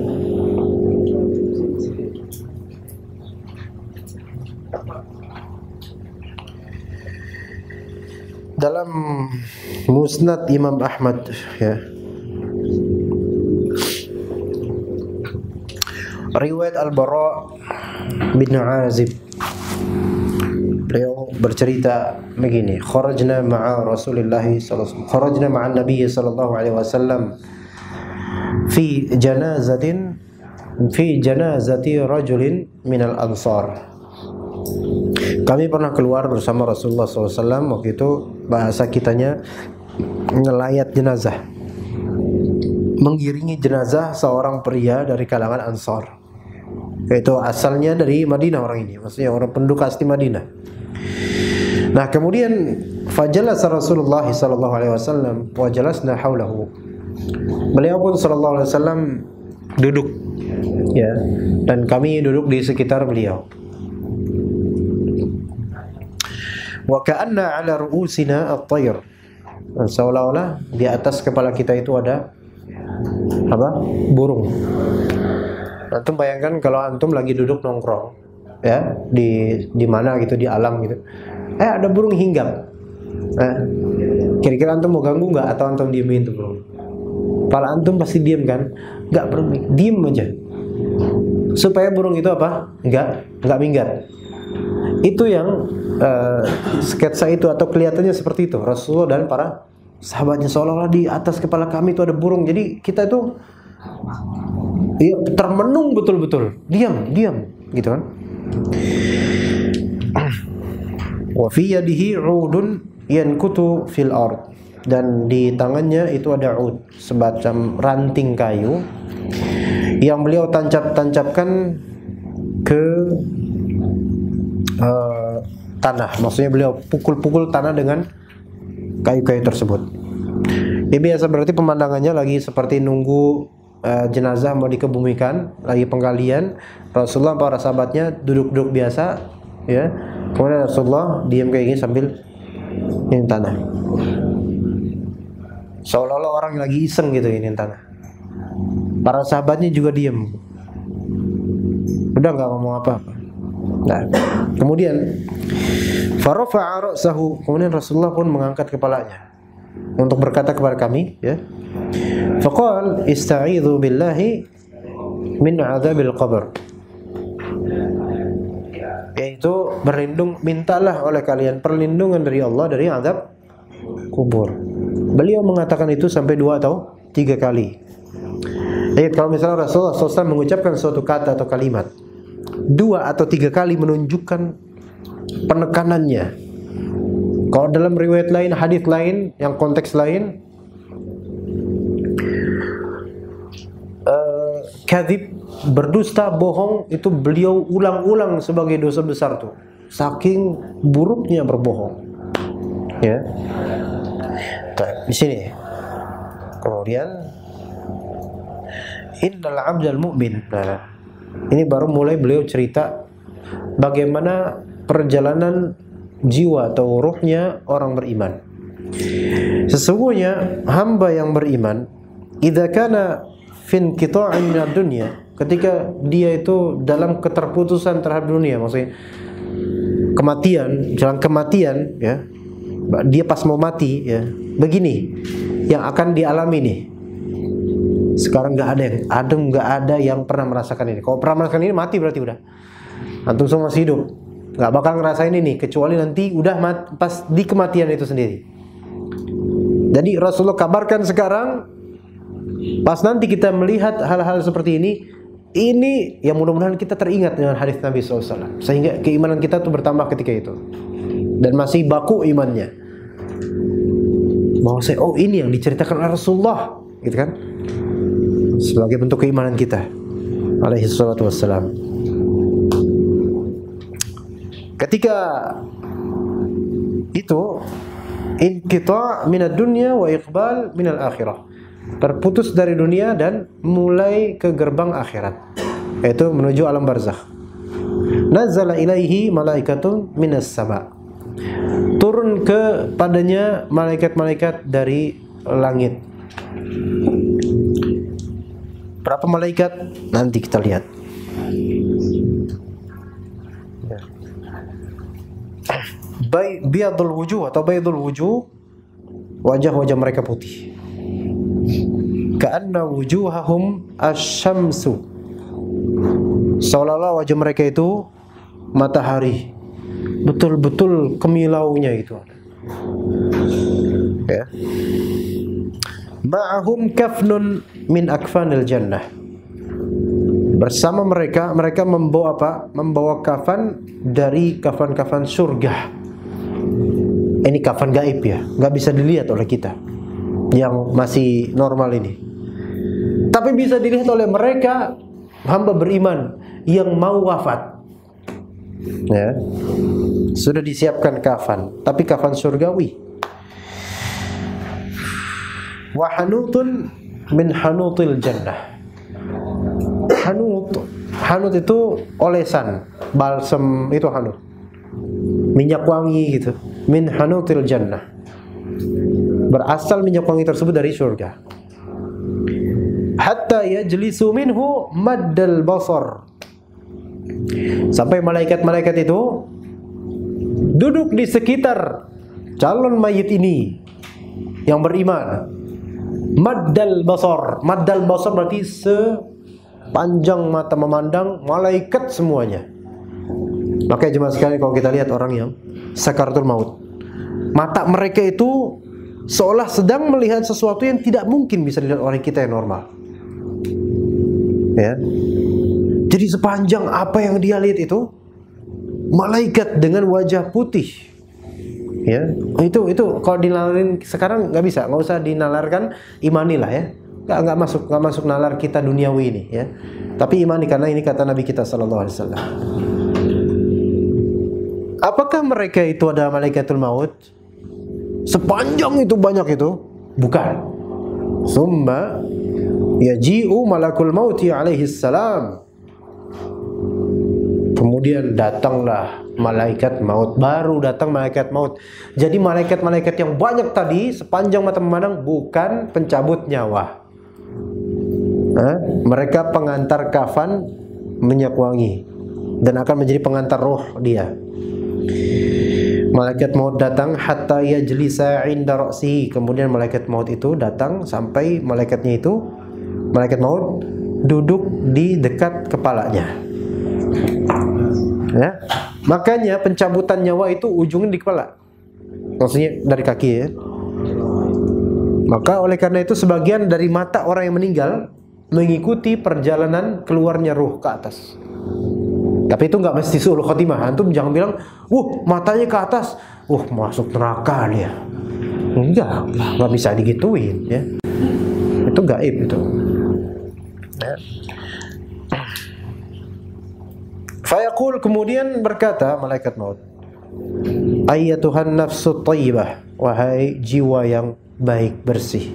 Dalam Musnad Imam Ahmad, ya, Riwayat Al-Bara bin Azib, beliau bercerita begini, kharajna ma'a Rasulillah sallallahu alaihi wasallam, kharajna ma'an Nabi sallallahu alaihi wasallam fi janazatin fi janazati rajulin minal ansar. Kami pernah keluar bersama Rasulullah sallallahu alaihi wasallam, waktu itu bahasa kitanya ngelayat jenazah, mengiringi jenazah seorang pria dari kalangan Ansar. Yaitu asalnya dari Madinah orang ini, maksudnya orang penduduk asli Madinah. Nah, kemudian fajalasa Rasulullah sallallahu alaihi wasallam wa jalasna haulahu. Beliau pun sallallahu alaihi wasallam duduk, ya, dan kami duduk di sekitar beliau. Wa ka'anna 'ala ru'usina at-tayr. Seolah-olah di atas kepala kita itu ada apa? Burung. Antum bayangkan kalau antum lagi duduk nongkrong, ya, di di mana gitu, di alam gitu. Eh, ada burung hinggap. Eh, kira-kira antum mau ganggu nggak atau antum diemin tuh burung? Pala antum pasti diem kan? Nggak perlu, diem aja. Supaya burung itu apa? Nggak nggak minggat. Itu yang uh, sketsa itu atau kelihatannya seperti itu Rasulullah dan para sahabatnya, seolah-olah di atas kepala kami itu ada burung. Jadi kita itu ya, termenung betul-betul, diam, diam, gitu kan. Wa fi yadihi 'udun yankutu fil ard, dan di tangannya itu ada ud, semacam ranting kayu yang beliau tancap-tancapkan ke uh, tanah. Maksudnya beliau pukul-pukul tanah dengan kayu-kayu tersebut. Ini biasa berarti pemandangannya lagi seperti nunggu Uh, jenazah mau dikebumikan, lagi penggalian. Rasulullah para sahabatnya duduk-duduk biasa, ya. Kemudian Rasulullah diam kayak gini sambil ini tanah, seolah-olah orang lagi iseng gitu ini tanah. Para sahabatnya juga diam, udah nggak ngomong apa-apa. Nah, kemudian farafa'a ra'sahu, kemudian Rasulullah pun mengangkat kepalanya untuk berkata kepada kami, ya. Faqal ista'idhu billahi min adzabil qabr, yaitu berlindung, mintalah oleh kalian perlindungan dari Allah dari azab kubur. Beliau mengatakan itu sampai dua atau tiga kali. Jadi kalau misalnya Rasulullah shallallahu alaihi wasallam mengucapkan suatu kata atau kalimat dua atau tiga kali, menunjukkan penekanannya. Kalau dalam riwayat lain, hadis lain, yang konteks lain, Uh, kadhib, berdusta, bohong, itu beliau ulang-ulang sebagai dosa besar tuh, saking buruknya berbohong, ya. Nah, di sini kemudian innal 'abdal mu'min. Nah, ini baru mulai beliau cerita bagaimana perjalanan jiwa atau ruhnya orang beriman. Sesungguhnya hamba yang beriman, idza kana fin qita'in minad dunya, ketika dia itu dalam keterputusan terhadap dunia, maksudnya kematian, jalan kematian, ya, dia pas mau mati, ya, begini yang akan dialami nih. Sekarang nggak ada yang ada nggak ada yang pernah merasakan ini. Kalau pernah merasakan ini, mati berarti udah. Antum semua masih hidup, nggak bakal ngerasain ini kecuali nanti udah mat, pas di kematian itu sendiri. Jadi Rasulullah kabarkan sekarang, pas nanti kita melihat hal-hal seperti ini, ini yang mudah-mudahan kita teringat dengan hadis Nabi shallallahu alaihi wasallam, sehingga keimanan kita tuh bertambah ketika itu, dan masih baku imannya. Bahwa saya, oh ini yang diceritakan oleh Rasulullah, gitu kan? Sebagai bentuk keimanan kita, alaihi salatu wassalam. Ketika itu, inqita' minad dunya wa iqbal minal akhirah, terputus dari dunia dan mulai ke gerbang akhirat, yaitu menuju alam barzakh. Nazala ilaihi malaikatun minas sama, turun ke padanya malaikat-malaikat dari langit. Berapa malaikat? Nanti kita lihat. Biyadul wujuh atau baydul wujuh, wajah-wajah mereka putih. Ka'anna wujuhahum asy-syamsu, seolah-olah wajah mereka itu matahari, betul-betul kemilaunya itu. Ya. Ma'ahum kafnun min akfanil jannah. Bersama mereka, mereka membawa apa? Membawa kafan dari kafan-kafan surga. Ini kafan gaib ya, nggak bisa dilihat oleh kita yang masih normal ini. Tapi bisa dilihat oleh mereka hamba beriman yang mau wafat. Ya. Sudah disiapkan kafan, tapi kafan surgawi. Wa hanutun min hanutil jannah. Hanut, hanut itu olesan, balsam itu hanut, minyak wangi gitu. Min hanutil jannah, berasal minyak wangi tersebut dari surga. Hatta yajlisu minhu maddal basar, sampai malaikat-malaikat itu duduk di sekitar calon mayit ini yang beriman. Maddal basar, maddal basar berarti sepanjang mata memandang, malaikat semuanya. Makanya jemaah sekalian, kalau kita lihat orang yang sakaratul maut, mata mereka itu seolah sedang melihat sesuatu yang tidak mungkin bisa dilihat oleh kita yang normal. Ya. Jadi sepanjang apa yang dia lihat itu malaikat dengan wajah putih. Ya, itu itu kalau dinalarin sekarang nggak bisa, nggak usah dinalarkan, imani lah ya, nggak nggak masuk nggak masuk nalar kita duniawi ini ya, tapi imani karena ini kata Nabi kita Sallallahu Alaihi Wasallam. Apakah mereka itu ada malaikatul maut? Sepanjang itu banyak itu? Bukan. Summa yaji'u malakul mauti alaihi salam. Kemudian datanglah malaikat maut, baru datang malaikat maut. Jadi malaikat-malaikat yang banyak tadi sepanjang mata memandang bukan pencabut nyawa. Hah? Mereka pengantar kafan minyak wangi dan akan menjadi pengantar roh dia. Malaikat maut datang hatta yajlisa 'inda ra'sihi. Kemudian malaikat maut itu datang sampai malaikatnya itu, malaikat maut duduk di dekat kepalanya. Ya. Makanya pencabutan nyawa itu ujungnya di kepala, maksudnya dari kaki ya. Maka oleh karena itu sebagian dari mata orang yang meninggal mengikuti perjalanan keluarnya ruh ke atas. Tapi itu nggak mesti suul khotimah. Antum jangan bilang, "Wuh, matanya ke atas, uh masuk neraka dia." Enggak, nggak bisa digituin ya. Itu gaib itu. Ya. Fayaqul, kemudian berkata malaikat maut, "Ayyatuhan nafsut thayyibah, wahai jiwa yang baik bersih,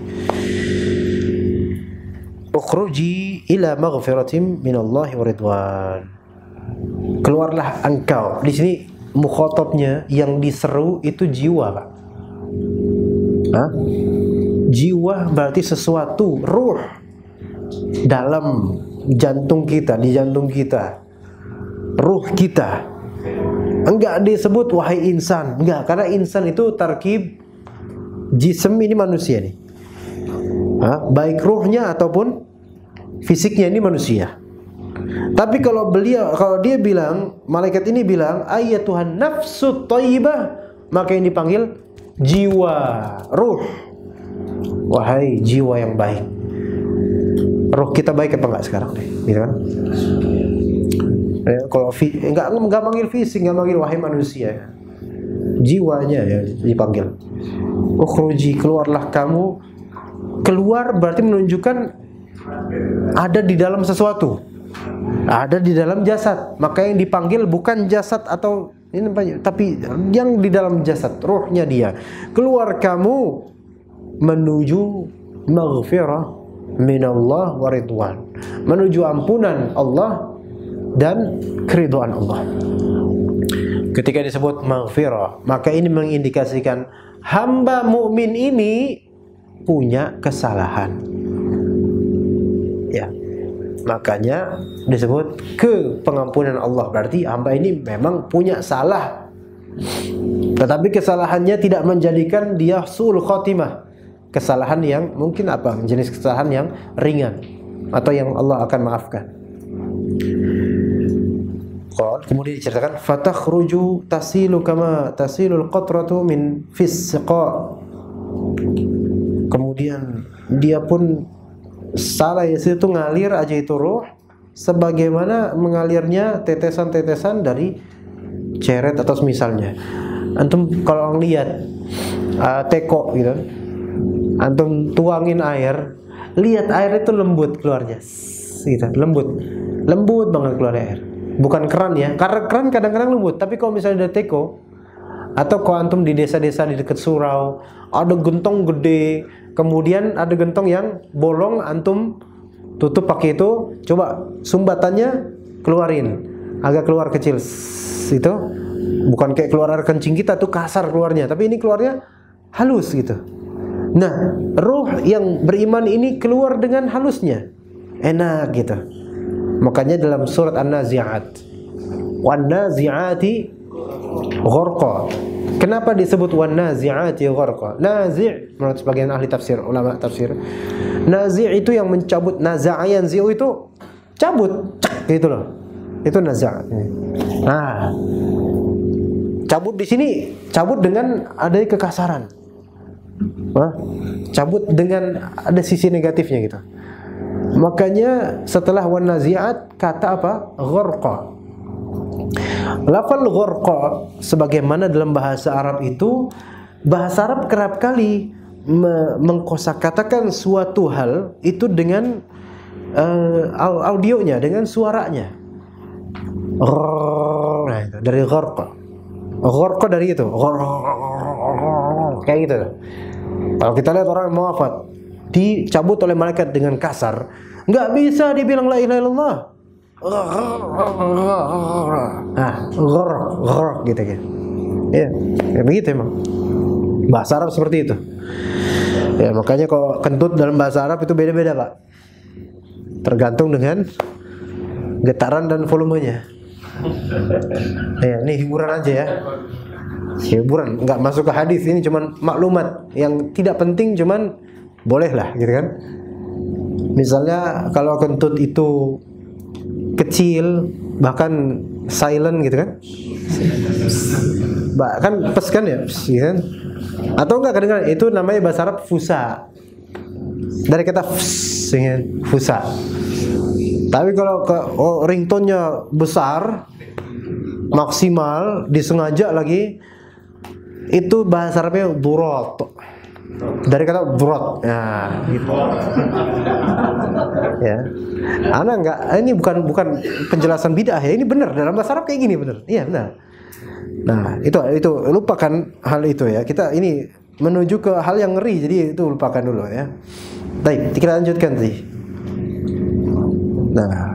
ukhruji ila maghfiratin minallahi wa ridwan." Keluarlah engkau. Di sini mukhatabnya yang diseru itu jiwa, Pak. Hah? Jiwa berarti sesuatu, ruh dalam jantung kita, di jantung kita. Ruh kita enggak disebut wahai insan, enggak, karena insan itu tarkib jism, ini manusia nih. Hah? Baik ruhnya ataupun fisiknya ini manusia. Tapi kalau beliau, kalau dia bilang, malaikat ini bilang ayyatuhan nafsut thayyibah, maka ini dipanggil jiwa, ruh. Wahai jiwa yang baik. Ruh kita baik apa enggak sekarang deh, gitu kan? Ya, kalau fi, enggak enggak manggil fisik, enggak manggil wahai manusia, jiwanya ya dipanggil. Ukhruji, keluarlah kamu. Keluar berarti menunjukkan ada di dalam sesuatu, ada di dalam jasad. Maka yang dipanggil bukan jasad atau ini banyak, tapi yang di dalam jasad, ruhnya dia. Keluar kamu menuju maghfirah minallah wa ridwan, menuju ampunan Allah dan keridhaan Allah. Ketika disebut maghfirah, maka ini mengindikasikan hamba mukmin ini punya kesalahan. Ya. Makanya disebut ke pengampunan Allah, berarti hamba ini memang punya salah. Tetapi kesalahannya tidak menjadikan dia suul khotimah. Kesalahan yang mungkin apa? Jenis kesalahan yang ringan atau yang Allah akan maafkan. Qal, kemudian diceritakan fatakhruju tasilu kama tasilul qatratu min fis siqa. Kemudian dia pun salah ya itu ngalir aja itu ruh sebagaimana mengalirnya tetesan-tetesan dari ceret atau misalnya. Antum kalau lihat uh, teko gitu, antum tuangin air, lihat air itu lembut keluarnya, gitu, lembut, lembut banget keluar air. Bukan keran ya, karena keran kadang-kadang lembut. Tapi kalau misalnya ada teko, atau kalau antum di desa-desa di dekat surau, ada gentong gede, kemudian ada gentong yang bolong, antum tutup pakai itu, coba sumbatannya keluarin, agak keluar kecil, itu bukan kayak keluar air kencing kita tuh kasar keluarnya, tapi ini keluarnya halus gitu. Nah, ruh yang beriman ini keluar dengan halusnya, enak gitu. Makanya dalam surat An-Nazi'at, wan-nazi'ati gharqa. Kenapa disebut wan-nazi'ati gharqa? Nazi' menurut sebagian ahli tafsir, ulama tafsir, nazi' itu yang mencabut, naza'a yanzi'u itu cabut, cek gitu loh. Itu naza'. Nah, cabut di sini cabut dengan adanya kekasaran. Hah? Cabut dengan ada sisi negatifnya gitu. Makanya setelah wan nazi'at kata apa? Gharqa. Lafal gharqa sebagaimana dalam bahasa Arab itu, bahasa Arab kerap kali me mengkosakatakan suatu hal itu dengan uh, audionya, dengan suaranya. Nah, itu dari gharqa. Gharqa dari itu. Kayak gitu. Kalau kita lihat orang yang wafat dicabut oleh malaikat dengan kasar, nggak bisa dibilang la ilaha illallah. Nah, ghar, ghar gitu kan. Ya, ya begitu emang. Bahasa Arab seperti itu. Ya, makanya kalau kentut dalam bahasa Arab itu beda-beda, Pak. Tergantung dengan getaran dan volumenya. Ya, ini hiburan aja ya. Hiburan, nggak masuk ke hadis, ini cuman maklumat yang tidak penting, cuman boleh lah gitu kan. Misalnya kalau kentut itu kecil, bahkan silent gitu kan, bahkan pes kan ya, pes, gitu kan? Atau enggak kadang-kadang itu namanya bahasa Arab fusa, dari kata fs, ya, fusa. Tapi kalau ke oh, ringtone-nya besar, maksimal, disengaja lagi, itu bahasa Arabnya durot, dari kata durot, ya gitu. Ya, ana enggak, ini bukan bukan penjelasan bid'ah ya, ini benar dalam bahasa Arab kayak gini benar, iya benar. Nah itu itu lupakan hal itu ya, kita ini menuju ke hal yang ngeri, jadi itu lupakan dulu ya. Baik, kita lanjutkan sih. Nah,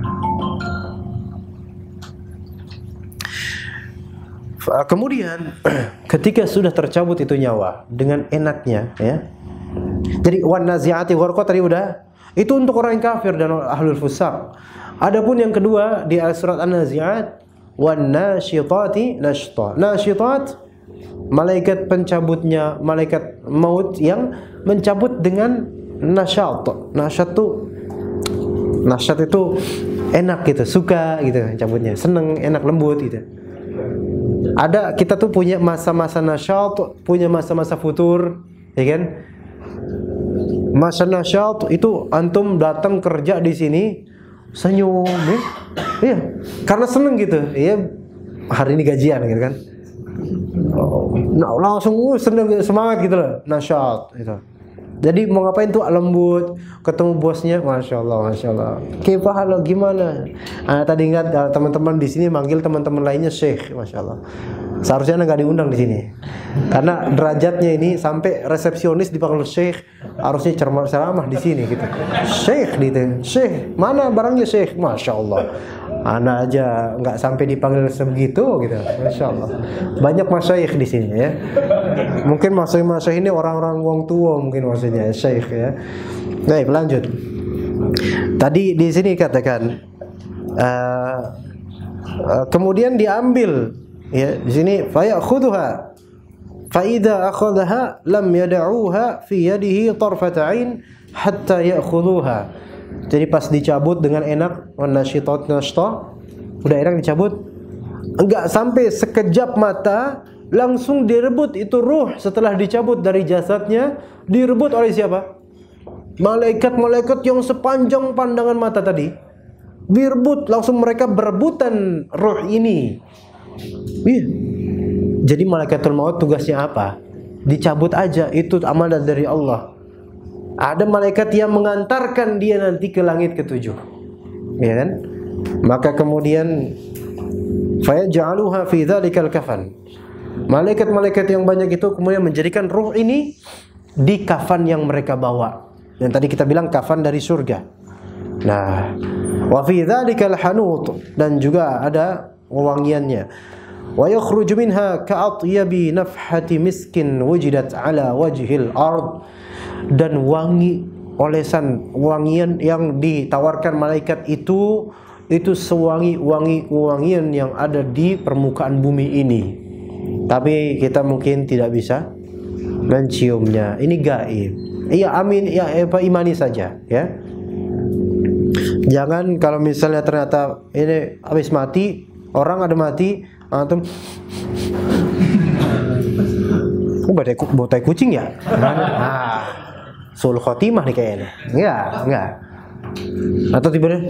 kemudian ketika sudah tercabut itu nyawa dengan enaknya ya. Jadi wan nazi'ati gharqa tadi udah, itu untuk orang yang kafir dan ahlul fusaq. Adapun yang kedua di surat An-Nazi'at, wan nasyitati nashta. Nasyitat malaikat pencabutnya, malaikat maut yang mencabut dengan nasyat. Nasyat itu nasyat itu enak gitu, suka gitu cabutnya, seneng, enak, lembut gitu. Ada, kita tuh punya masa-masa nasyat, punya masa-masa futur, ya kan? Masa nasyat itu antum datang kerja di sini senyum, ya? Iya, karena seneng gitu. Iya, hari ini gajian gitu kan. Oh, nah, langsung seneng, semangat gitu loh, nasyat gitu. Jadi mau ngapain tuh lembut, ketemu bosnya, masya Allah, masya Allah. Kifah halo gimana? Ah, tadi ingat uh, teman-teman di sini manggil teman-teman lainnya Syekh, masya Allah. Seharusnya anda nggak diundang di sini, karena derajatnya ini sampai resepsionis dipanggil Syekh, harusnya ceramah di sini gitu. Syekh gitu, Syekh mana barangnya Syekh, masya Allah. Anda aja nggak sampai dipanggil sebegitu gitu, masya Allah. Banyak masyayikh di sini ya. Mungkin masyayikh-masyayikh ini orang-orang wong tua mungkin maksudnya syekh ya. Baik, lanjut. Tadi di sini katakan uh, uh, kemudian diambil ya di sini fa ya'khudhuha fa idza akhadhaha lam yad'uha fi yadihi tarfat 'ain hatta ya'khudhuha. Jadi pas dicabut dengan enak, wan nasyitat nashta, udah enak dicabut, enggak sampai sekejap mata langsung direbut itu ruh setelah dicabut dari jasadnya, direbut oleh siapa? Malaikat-malaikat yang sepanjang pandangan mata tadi. Direbut, langsung mereka berebutan ruh ini. Iya. Jadi malaikatul maut tugasnya apa? Dicabut aja, itu amanat dari Allah. Ada malaikat yang mengantarkan dia nanti ke langit ketujuh, ya kan? Maka kemudian fayaj'aluha fi dzalikal kafan. Malaikat-malaikat yang banyak itu kemudian menjadikan ruh ini di kafan yang mereka bawa. Yang tadi kita bilang kafan dari surga. Nah, wa fi dzalikal hanut, dan juga ada wewangiannya. Wa yakhruju minha ka'atyabi nafhati miskin wujidat ala wajhil ard. Dan wangi olesan wangian yang ditawarkan malaikat itu itu sewangi-wangi wangian yang ada di permukaan bumi ini. Tapi kita mungkin tidak bisa menciumnya. Ini gaib. Iya, amin, ya, apa imani saja, ya. Jangan kalau misalnya ternyata ini habis mati, orang ada mati, antum oh, bau tai kucing ya? Nah, sul khotimah nih kayaknya. Enggak, enggak. Atau tiba-tiba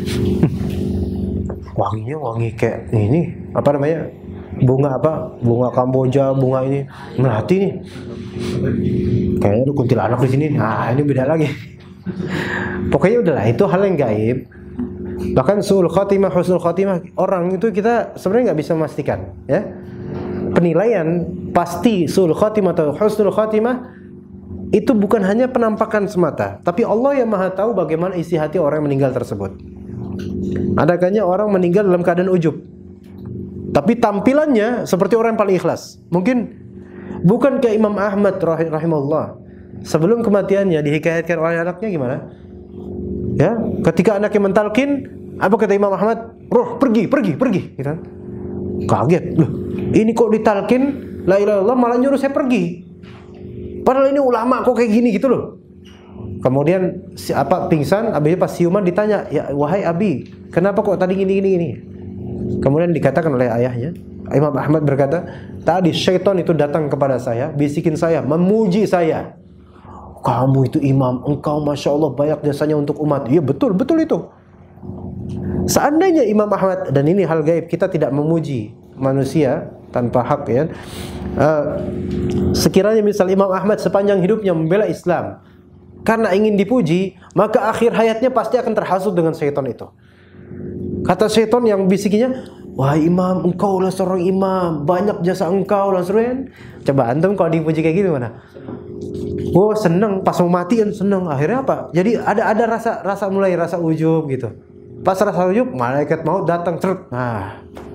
wanginya wangi kayak ini, apa namanya? Bunga apa? Bunga Kamboja, bunga ini melati nih. Kayaknya ada kuntilanak di sini. Nah, ini beda lagi. Pokoknya udahlah, itu hal yang gaib. Bahkan suul khotimah, husnul khotimah, orang itu kita sebenarnya nggak bisa memastikan, ya. Penilaian pasti suul khotimah atau husnul khotimah itu bukan hanya penampakan semata, tapi Allah yang Maha tahu bagaimana isi hati orang yang meninggal tersebut. Ada kalanya orang meninggal dalam keadaan ujub, tapi tampilannya seperti orang yang paling ikhlas. Mungkin bukan kayak Imam Ahmad rahimahullah. Sebelum kematiannya dihikayatkan oleh anaknya gimana? Ya, ketika anaknya mentalkin, apa kata Imam Ahmad? Roh pergi, pergi, pergi, gitu. Kaget, loh, ini kok ditalkin la ilaha illallah malah nyuruh saya pergi. Padahal ini ulama kok kayak gini gitu loh. Kemudian si apa pingsan, abisnya pas siuman ditanya, ya wahai Abi, kenapa kok tadi gini gini gini? Kemudian dikatakan oleh ayahnya, Imam Ahmad berkata, tadi syaitan itu datang kepada saya, bisikin saya, memuji saya. Kamu itu imam, engkau masya Allah banyak jasanya untuk umat. Iya betul, betul itu. Seandainya Imam Ahmad, dan ini hal gaib, kita tidak memuji manusia tanpa hak, ya. Uh, sekiranya misal Imam Ahmad sepanjang hidupnya membela Islam karena ingin dipuji, maka akhir hayatnya pasti akan terhasut dengan syaitan itu. Kata syaitan yang bisikinya, wahai imam, engkau lah seorang imam, banyak jasa engkau lah seruan. Coba antum kalau dipuji kayak gitu mana? Oh seneng, pas mau mati kan seneng. Akhirnya apa? Jadi ada ada rasa rasa mulai rasa ujub gitu. Pas rasa ujub, malaikat maut datang cerut. Nah,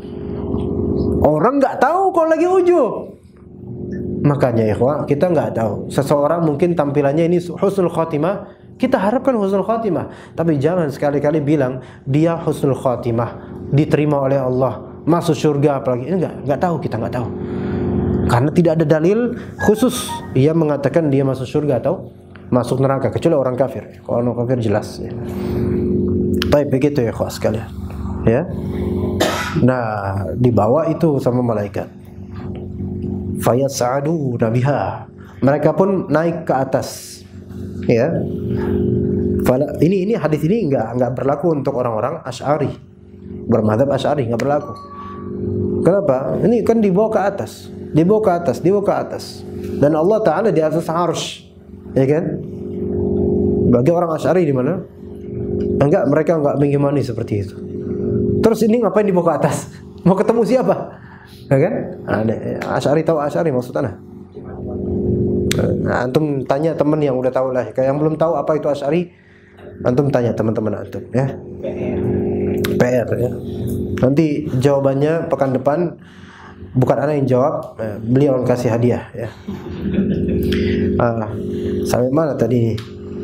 orang nggak tahu kalau lagi ujub. Makanya ikhwah, kita nggak tahu. Seseorang mungkin tampilannya ini husnul khotimah, kita harapkan husnul khotimah. Tapi jangan sekali-kali bilang dia husnul khotimah, diterima oleh Allah, masuk surga apalagi. Enggak, nggak tahu, kita nggak tahu. Karena tidak ada dalil khusus yang mengatakan dia masuk surga atau masuk neraka, kecuali orang kafir. Kalau orang kafir jelas, ya. Baik, begitu ya ikhwah sekalian, ya. Nah, dibawa itu sama malaikat. Fayas'adu nabiha. Mereka pun naik ke atas, ya. Fala, ini ini hadis ini enggak enggak berlaku untuk orang-orang Asy'ari. Bermadzhab Asy'ari enggak berlaku. Kenapa? Ini kan dibawa ke atas, dibawa ke atas, dibawa ke atas. Dan Allah Ta'ala di atas arsy, ya kan? Bagi orang Asy'ari di mana? Enggak, mereka enggak mengimani seperti itu. Terus ini ngapain dibawa ke atas? Mau ketemu siapa? Ya kan? Ada Asy'ari, tahu Asy'ari maksudnya? Nah, antum tanya teman yang udah tahu lah. Kayak yang belum tahu apa itu Asy'ari, antum tanya teman-teman antum, ya. P R, ya. Nanti jawabannya pekan depan bukan ana yang jawab, beliau yang kasih hadiah, ya. Ah, sampai mana tadi?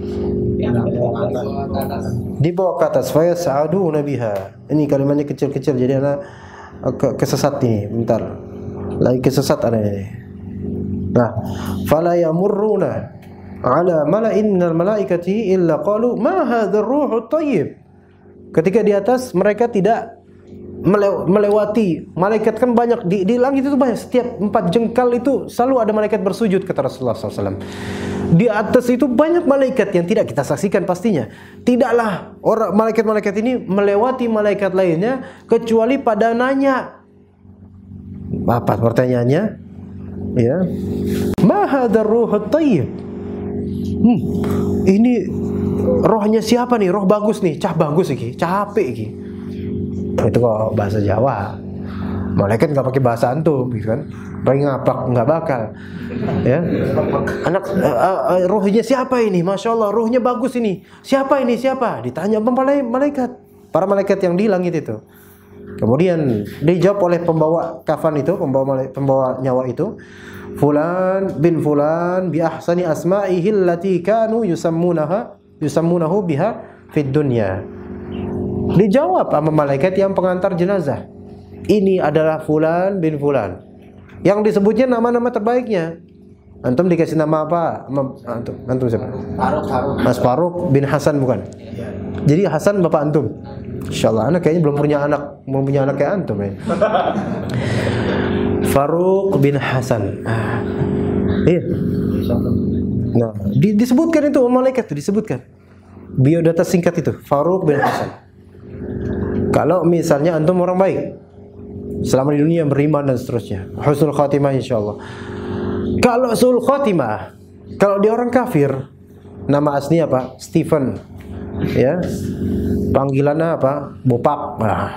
Dibawa ke atas. Fayas'adu nabiha. Ini kalimatnya kecil-kecil jadi anak kesesat nih, bentar. Lagi kesesat ada ini. Nah, fala yamurruna ala mala'in minal malaikati illa qalu ma hadzal ruhut thayyib. Ketika di atas mereka tidak melewati malaikat kan banyak di, di langit itu banyak, setiap empat jengkal itu selalu ada malaikat bersujud kata Rasulullah shallallahu alaihi wasallam. Di atas itu banyak malaikat yang tidak kita saksikan pastinya. Tidaklah orang malaikat-malaikat ini melewati malaikat lainnya kecuali pada nanya. Apa pertanyaannya? Ya, ma hadzal ruhut thayyib. Hmm, ini rohnya siapa nih? Roh bagus nih, cah bagus iki, cah apik iki. Itu kok bahasa Jawa. Malaikat nggak pakai bahasa antum, gitu kan? Paling ngapak nggak bakal. Ya, anak uh, uh, rohnya siapa ini? Masya Allah, rohnya bagus ini. Siapa ini? Siapa? Ditanya malaikat, para malaikat yang di langit itu. Kemudian dijawab oleh pembawa kafan itu, pembawa pembawa nyawa itu, Fulan bin Fulan bi ahsani asma'ihi allati kanu yusammunaha yusammunahu biha fid dunya. Dijawab sama malaikat yang pengantar jenazah. Ini adalah Fulan bin Fulan. Yang disebutnya nama-nama terbaiknya. Antum dikasih nama apa? Antum, antum siapa? Faruk, Faruk. Mas Faruk bin Hasan bukan? Jadi Hasan bapak antum. Insyaallah anak kayaknya belum punya anak, belum punya anak kayak antum ya. Faruk bin Hasan. Ah. Iya. Nah, di, disebutkan itu malaikat itu disebutkan. Biodata singkat itu, Faruk bin Hasan. Kalau misalnya antum orang baik, selama di dunia beriman dan seterusnya, husnul khatimah insyaallah. Kalau sul khatimah, kalau dia orang kafir, nama asli apa? Stephen. Ya. Panggilannya apa? Bopak. Nah.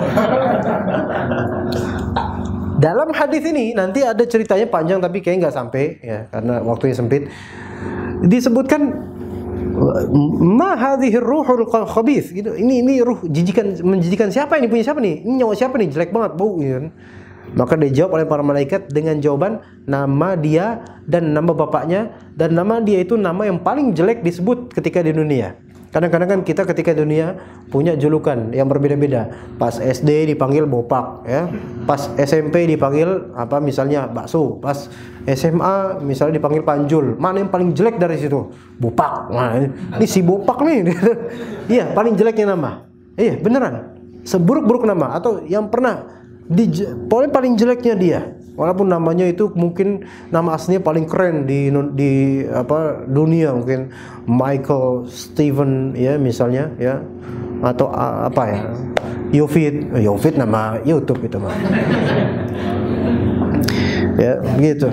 Dalam hadis ini nanti ada ceritanya panjang tapi kayaknya nggak sampai ya karena waktunya sempit. Disebutkan ma hadhihi ruhul khabith gitu. Ini ini ruh jijikan menjijikan siapa ini punya siapa nih? Ini nyawa siapa nih? Jelek banget bau gitu kan. Maka dijawab oleh para malaikat dengan jawaban nama dia dan nama bapaknya dan nama dia itu nama yang paling jelek disebut ketika di dunia. Kadang-kadang kan kita ketika di dunia punya julukan yang berbeda-beda. Pas S D dipanggil bopak ya. Pas S M P dipanggil apa misalnya bakso. Pas S M A misalnya dipanggil panjul. Mana yang paling jelek dari situ? Bopak. Nah, ini si bopak nih. Iya, paling jeleknya nama. Iya, beneran. Seburuk-buruk nama atau yang pernah di paling paling jeleknya dia. Walaupun namanya itu mungkin nama aslinya paling keren di di apa dunia, mungkin Michael Steven ya misalnya ya atau uh, apa ya Yofit Yofit nama YouTube itu mah ya begitu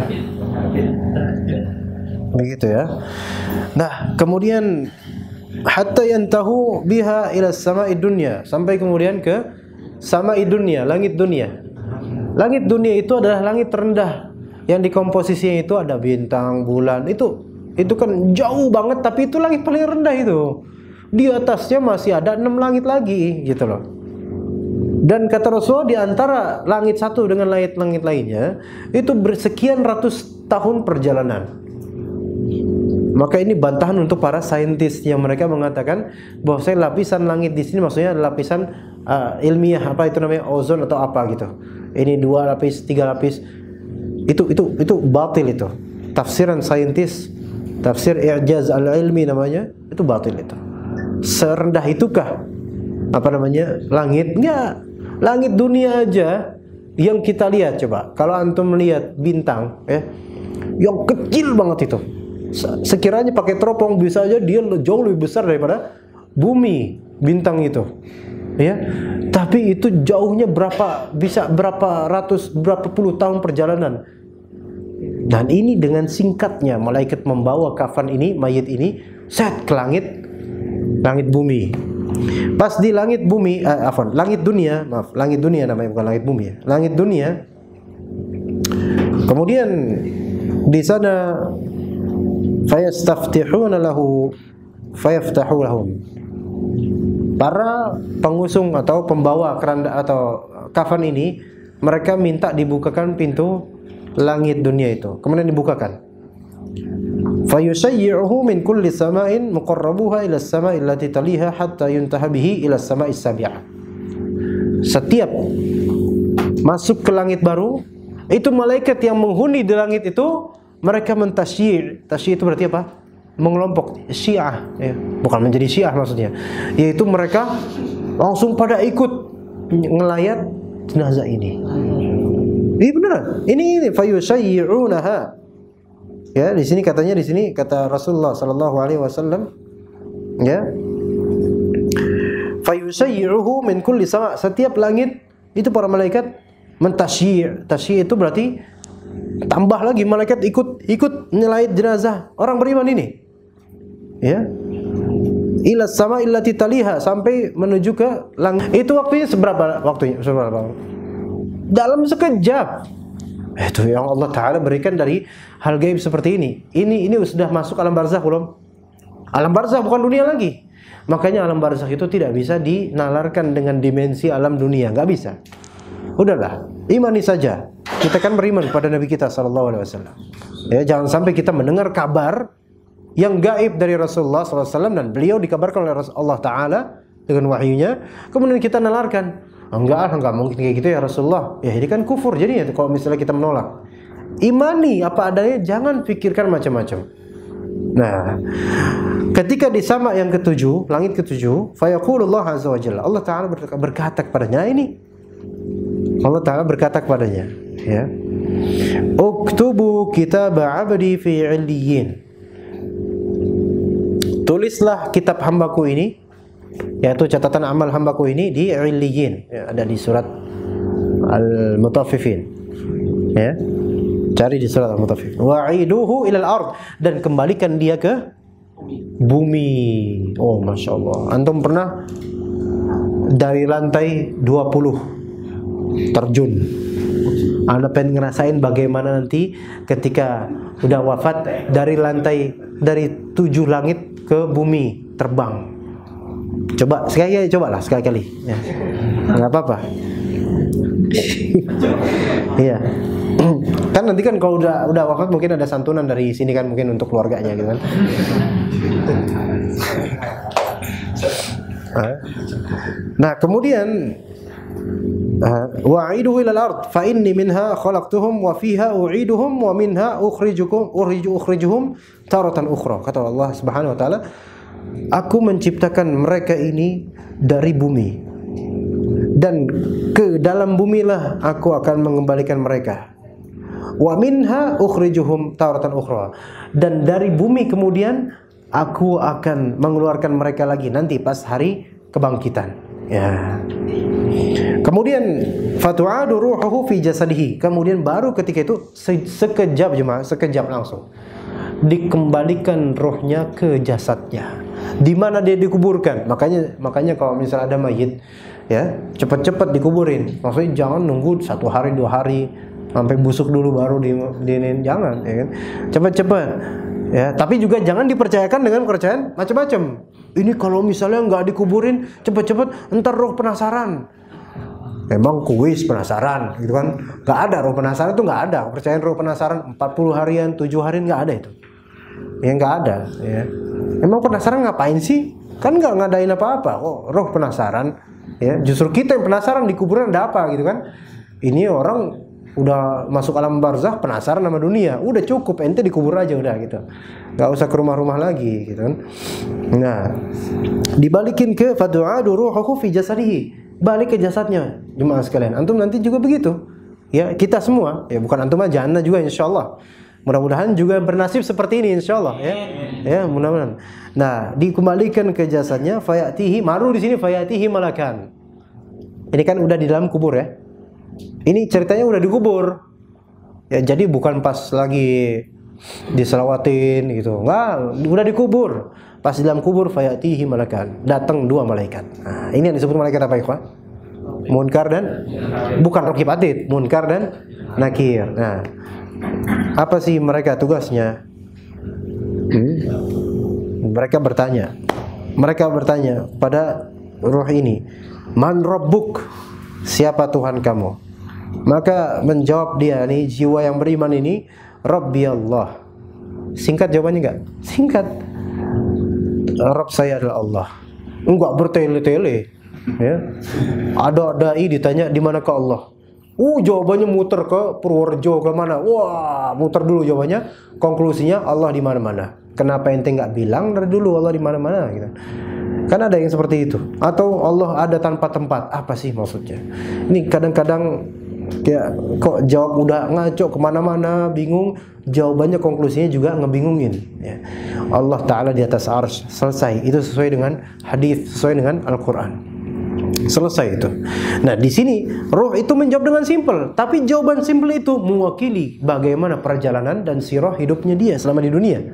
begitu ya. Nah kemudian hatta yantahu biha ila samai dunya, sampai kemudian ke samai dunya, langit dunia. Langit dunia itu adalah langit terendah yang dikomposisinya itu ada bintang, bulan. Itu itu kan jauh banget tapi itu langit paling rendah itu. Di atasnya masih ada enam langit lagi gitu loh. Dan kata Rasulullah di antara langit satu dengan langit-langit lainnya itu bersekian ratus tahun perjalanan. Maka ini bantahan untuk para saintis yang mereka mengatakan bahwa saya lapisan langit di sini maksudnya lapisan uh, ilmiah apa itu namanya ozon atau apa gitu. Ini dua lapis, tiga lapis. Itu itu itu batil itu. Tafsiran saintis, tafsir i'jaz al-ilmi namanya, itu batil itu. Serendah itukah apa namanya langit? Enggak. Langit dunia aja yang kita lihat coba. Kalau antum melihat bintang ya, yang kecil banget itu. Sekiranya pakai teropong bisa aja dia jauh lebih besar daripada bumi bintang itu. Ya. Tapi itu jauhnya berapa bisa berapa ratus berapa puluh tahun perjalanan. Dan ini dengan singkatnya malaikat membawa kafan ini, mayit ini set ke langit langit bumi. Pas di langit bumi, eh, afwan, langit dunia, maaf, langit dunia namanya bukan langit bumi ya. Langit dunia. Kemudian di sana fayastaftihuna lahu fayaftahu lahum. Para pengusung atau pembawa keranda atau kafan ini mereka minta dibukakan pintu langit dunia itu. Kemudian dibukakan. Fayusayyi'uhu min kulli sama'in muqarrabuha ila as-sama'i allati taliha hatta yuntaha bihi ila as-sama'i as-sabi'ah. Setiap masuk ke langit baru, itu malaikat yang menghuni di langit itu mereka mentasyi'. Tasyi' itu berarti apa? Mengelompok, syiah ya. Bukan menjadi syiah maksudnya. Yaitu mereka langsung pada ikut ngelayat jenazah ini. Ini beneran. Ini ini fayushayyi'unaha. Ya, di sini katanya di sini kata Rasulullah sallallahu alaihi wasallam, ya. Fayushayyi'uhu min kulli sama. Setiap langit itu para malaikat mentasyi'. Tasyi' itu berarti tambah lagi malaikat ikut ikut nyelayat jenazah orang beriman ini. Ya. Ila sama illati taliha, sampai menuju ke langit. Itu waktunya seberapa waktunya? Seberapa? Dalam sekejap. Itu yang Allah Ta'ala berikan dari hal gaib seperti ini. Ini ini sudah masuk alam barzakh belum? Alam barzakh bukan dunia lagi. Makanya alam barzakh itu tidak bisa dinalarkan dengan dimensi alam dunia, nggak bisa. Udahlah, imani saja. Kita kan beriman pada Nabi kita sallallahu alaihi wasallam. Ya, jangan sampai kita mendengar kabar yang gaib dari Rasulullah sallallahu alaihi wasallam dan beliau dikabarkan oleh Allah Ta'ala dengan wahyunya, kemudian kita nalarkan, enggak, enggak mungkin kayak gitu ya Rasulullah. Ya ini kan kufur jadinya kalau misalnya kita menolak. Imani apa adanya, jangan pikirkan macam-macam. Nah, ketika di sama yang ketujuh, langit ketujuh, fayaqulullah azza wa jalla, Allah Ta'ala berkata kepadanya ini. Allah Ta'ala berkata kepadanya, ya. Uktubu kitab 'abdi fi 'illiyyin. Tulislah kitab hambaku ini, yaitu catatan amal hambaku ini di 'illiyyin, ya, ada di surat Al-Mutaffifin. Ya. Cari di surat Al-Mutaffifin. Wa'iduhu ilal ard, dan kembalikan dia ke bumi. Oh, Masya Allah. Antum pernah dari lantai dua puluh terjun? Anda pengen ngerasain bagaimana nanti ketika udah wafat dari lantai dari tujuh langit ke bumi terbang. Coba sekali-kali, cobalah sekali-kali. Ya. Nggak apa-apa. Iya. Kan nanti kan kalau udah udah wafat mungkin ada santunan dari sini kan, mungkin untuk keluarganya gitu kan. Nah, kemudian wa'iduhu ilal ard fa inni minha khalaqtuhum wa fiha u'iduhum wa minha ukhrijukum ukhriju ukhrijuhum taratan ukhra. Kata Allah Subhanahu wa taala, aku menciptakan mereka ini dari bumi, dan ke dalam bumilah aku akan mengembalikan mereka. Wa minha ukhrijuhum taratan ukhra, dan dari bumi kemudian aku akan mengeluarkan mereka lagi nanti pas hari kebangkitan. Ya. Kemudian fatu'adu ruhuhu fi jasadihi. Kemudian baru ketika itu sekejap jemaah, sekejap langsung dikembalikan rohnya ke jasadnya. Di mana dia dikuburkan. Makanya makanya kalau misalnya ada mayit, ya, cepat-cepat dikuburin. Maksudnya jangan nunggu satu hari dua hari sampai busuk dulu baru di, di jangan, ya kan? Cepat-cepat. Ya, tapi juga jangan dipercayakan dengan kepercayaan macam-macam. Ini kalau misalnya nggak dikuburin cepet-cepet, ntar roh penasaran. Memang kuis penasaran, gitu kan? Nggak ada roh penasaran, itu nggak ada. Kepercayaan roh penasaran empat puluh harian, tujuh harian nggak ada itu. Ya nggak ada. Ya. Emang penasaran ngapain sih? Kan nggak ngadain apa-apa. Oh, roh penasaran. Ya, justru kita yang penasaran di kuburan ada apa, gitu kan? Ini orang udah masuk alam barzakh penasaran sama dunia, udah cukup ente dikubur aja udah gitu, nggak usah ke rumah-rumah lagi gitu kan. Nah, dibalikin ke fadu'adu ruhuhu fi jasadihi, balik ke jasadnya jemaah sekalian. Antum nanti juga begitu ya, kita semua ya, bukan antum aja, anda juga insyaallah. Mudah-mudahan juga bernasib seperti ini insyaallah ya. Ya, mudah-mudahan. Nah, dikembalikan ke jasadnya, fayatihi, maru di sini fayatihi malakan. Ini kan udah di dalam kubur ya. Ini ceritanya udah dikubur. Ya, jadi bukan pas lagi diselawatin gitu. Enggak, udah dikubur. Pas di dalam kubur fayatihi malakan. Datang dua malaikat. Nah, ini yang disebut malaikat apa, ikhwan? Munkar dan bukan Raqib Atid, Munkar dan Nakir. Nah, apa sih mereka tugasnya? Hmm? Mereka bertanya. Mereka bertanya pada roh ini, "Man Rabbuk?" Siapa Tuhan kamu? Maka menjawab dia nih, jiwa yang beriman ini, Rabbi Allah. Singkat jawabannya enggak? Singkat. Rabb saya adalah Allah. Enggak bertele-tele. Ya. Ada dai ditanya di mana ke Allah. Uh, jawabannya muter ke Purworejo ke mana? Wah, muter dulu jawabannya. Konklusinya Allah di mana-mana. Kenapa ente enggak bilang dari dulu Allah di mana-mana gitu. Kan ada yang seperti itu. Atau Allah ada tanpa tempat. Apa sih maksudnya? Ini kadang-kadang kayak kok jawab udah ngaco kemana-mana, bingung. Jawabannya, konklusinya juga ngebingungin ya. Allah Ta'ala di atas arsy, selesai. Itu sesuai dengan hadis, sesuai dengan Al-Quran. Selesai itu. Nah di sini Ruh itu menjawab dengan simpel. Tapi jawaban simpel itu mewakili bagaimana perjalanan dan sirah hidupnya dia selama di dunia.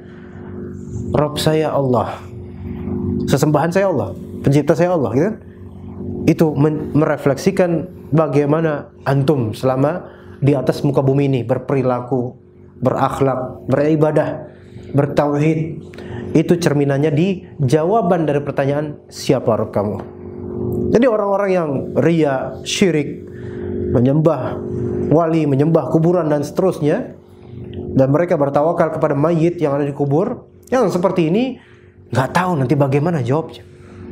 Rabb saya Allah, sesembahan saya Allah, pencipta saya Allah, gitu kan? Itu merefleksikan bagaimana antum selama di atas muka bumi ini berperilaku, berakhlak, beribadah, bertauhid. Itu cerminannya di jawaban dari pertanyaan siapa Rabb kamu. Jadi orang-orang yang riya, syirik, menyembah wali, menyembah kuburan dan seterusnya, dan mereka bertawakal kepada mayit yang ada di kubur, yang seperti ini nggak tahu nanti bagaimana jawabnya.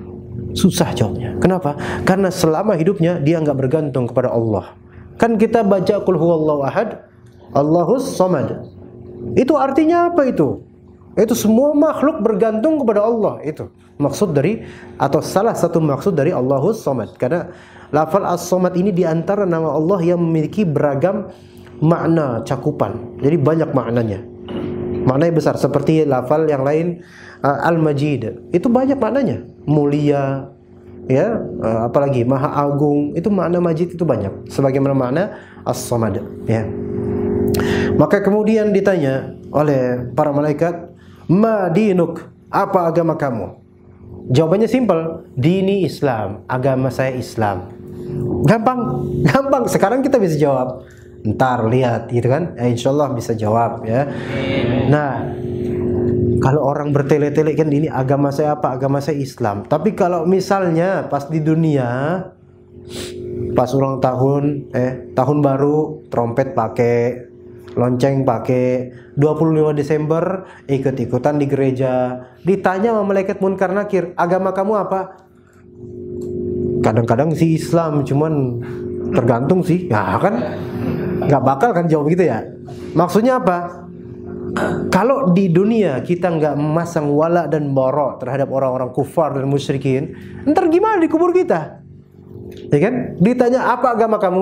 Susah jawabnya. Kenapa? Karena selama hidupnya dia nggak bergantung kepada Allah. Kan kita baca qul huwallahu ahad, Allahus samad. Itu artinya apa itu? Itu semua makhluk bergantung kepada Allah. Itu maksud dari, atau salah satu maksud dari Allahus samad. Karena lafal as-samad ini diantara nama Allah yang memiliki beragam makna cakupan. Jadi banyak maknanya. Maknanya besar, seperti lafal yang lain, uh, Al-Majid. Itu banyak maknanya. Mulia, ya, uh, apalagi Maha Agung. Itu makna Majid itu banyak. Sebagaimana makna As-Samad, ya. Maka kemudian ditanya oleh para malaikat, "Ma dinuk?" Apa agama kamu? Jawabannya simpel, dini Islam, agama saya Islam. Gampang, gampang. Sekarang kita bisa jawab. Ntar lihat gitu kan, ya, insya Allah bisa jawab ya. Nah, kalau orang bertele-tele kan ini agama saya apa? Agama saya Islam. Tapi kalau misalnya pas di dunia, pas ulang tahun, eh tahun baru, trompet pakai, lonceng pakai, dua puluh lima Desember ikut-ikutan di gereja, ditanya sama malaikat munkar nakir, agama kamu apa? Kadang-kadang sih Islam, cuman tergantung sih, ya kan? Nggak bakal kan jawab gitu ya. Maksudnya apa? Kalau di dunia kita nggak memasang wala dan bara terhadap orang-orang kufar dan musyrikin, ntar gimana di kubur kita? Ya kan? Ditanya apa agama kamu?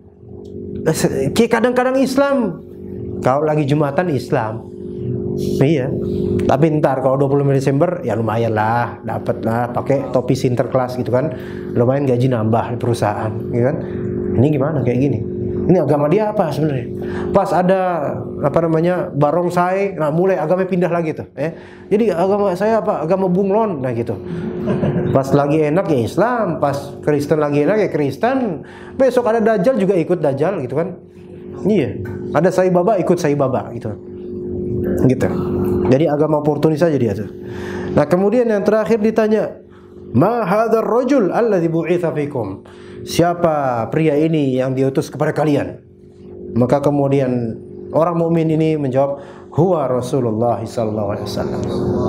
Kadang-kadang Islam. Kalau lagi Jumatan Islam. Iya. Tapi ntar kalau dua puluh lima Desember ya lumayan lah, dapat lah pakai topi Sinterklas gitu kan. Lumayan gaji nambah di perusahaan, gitu kan? Ini gimana kayak gini? Ini agama dia apa sebenarnya? Pas ada apa namanya barongsai, nah mulai agama pindah lagi tuh. Eh, jadi agama saya apa? Agama bunglon, nah gitu. Pas lagi enak ya Islam, pas Kristen lagi enak ya Kristen. Besok ada Dajjal juga ikut Dajjal gitu kan? Iya. Ada Sai Baba ikut Sai Baba gitu. Gitu. Jadi agama oportunis aja dia tuh. Nah kemudian yang terakhir ditanya, ma hadzal rajul alladzi bu'itsa fikum? Siapa pria ini yang diutus kepada kalian? Maka kemudian orang mukmin ini menjawab, huwa Rasulullah sallallahu alaihi wasallam.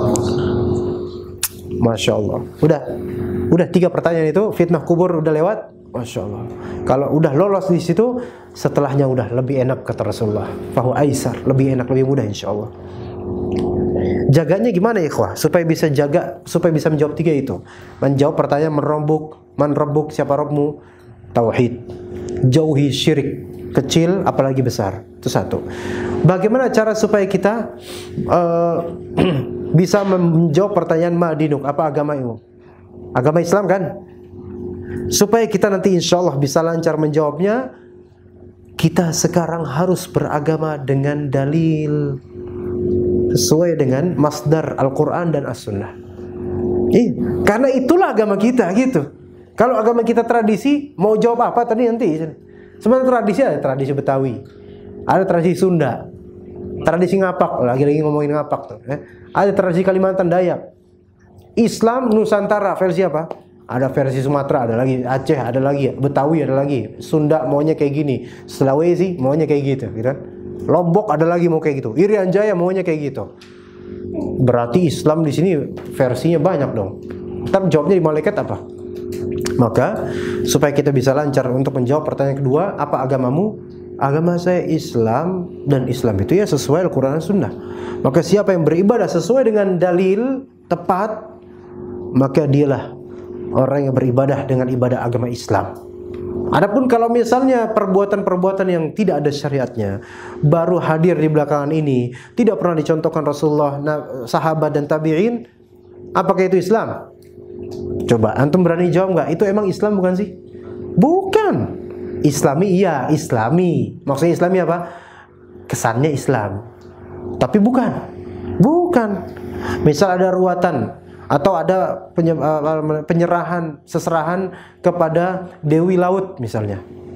Masya Allah. Udah, udah tiga pertanyaan itu, fitnah kubur udah lewat. Masya Allah. Kalau udah lolos di situ, setelahnya udah lebih enak kata Rasulullah. Fahu aisar, lebih enak, lebih mudah insya Allah. Jaganya gimana ya ikhwah? Supaya bisa jaga, supaya bisa menjawab tiga itu. Menjawab pertanyaan merombuk, man rabbuk, siapa Rabbmu? Tauhid. Jauhi syirik, kecil apalagi besar. Itu satu. Bagaimana cara supaya kita uh, bisa menjawab pertanyaan ma'dinuk, apa agamamu? Agama Islam kan? Supaya kita nanti insya Allah bisa lancar menjawabnya, kita sekarang harus beragama dengan dalil sesuai dengan masdar Al-Quran dan As-Sunnah. Eh, karena itulah agama kita gitu. Kalau agama kita tradisi, mau jawab apa tadi nanti. Sebenarnya tradisi ada tradisi Betawi, ada tradisi Sunda, tradisi Ngapak, lagi-lagi ngomongin Ngapak tuh. Eh. Ada tradisi Kalimantan Dayak. Islam Nusantara versi apa? Ada versi Sumatera, ada lagi Aceh, ada lagi Betawi, ada lagi Sunda maunya kayak gini, Sulawesi maunya kayak gitu, gitu kan? Lombok ada lagi mau kayak gitu, Irian Jaya maunya kayak gitu. Berarti Islam di sini versinya banyak dong. Ntar jawabnya di malaikat apa? Maka supaya kita bisa lancar untuk menjawab pertanyaan kedua, apa agamamu? Agama saya Islam, dan Islam itu ya sesuai Al-Quran dan Sunnah. Maka siapa yang beribadah sesuai dengan dalil tepat, maka dialah orang yang beribadah dengan ibadah agama Islam. Adapun kalau misalnya perbuatan-perbuatan yang tidak ada syariatnya, baru hadir di belakangan ini, tidak pernah dicontohkan Rasulullah, sahabat dan tabi'in, apakah itu Islam? Coba antum berani jawab nggak? Itu emang Islam bukan sih? Bukan. Islami iya, Islami. Maksudnya Islami apa? Kesannya Islam. Tapi bukan. Bukan. Misal ada ruatan atau ada penyerahan, seserahan kepada Dewi Laut misalnya.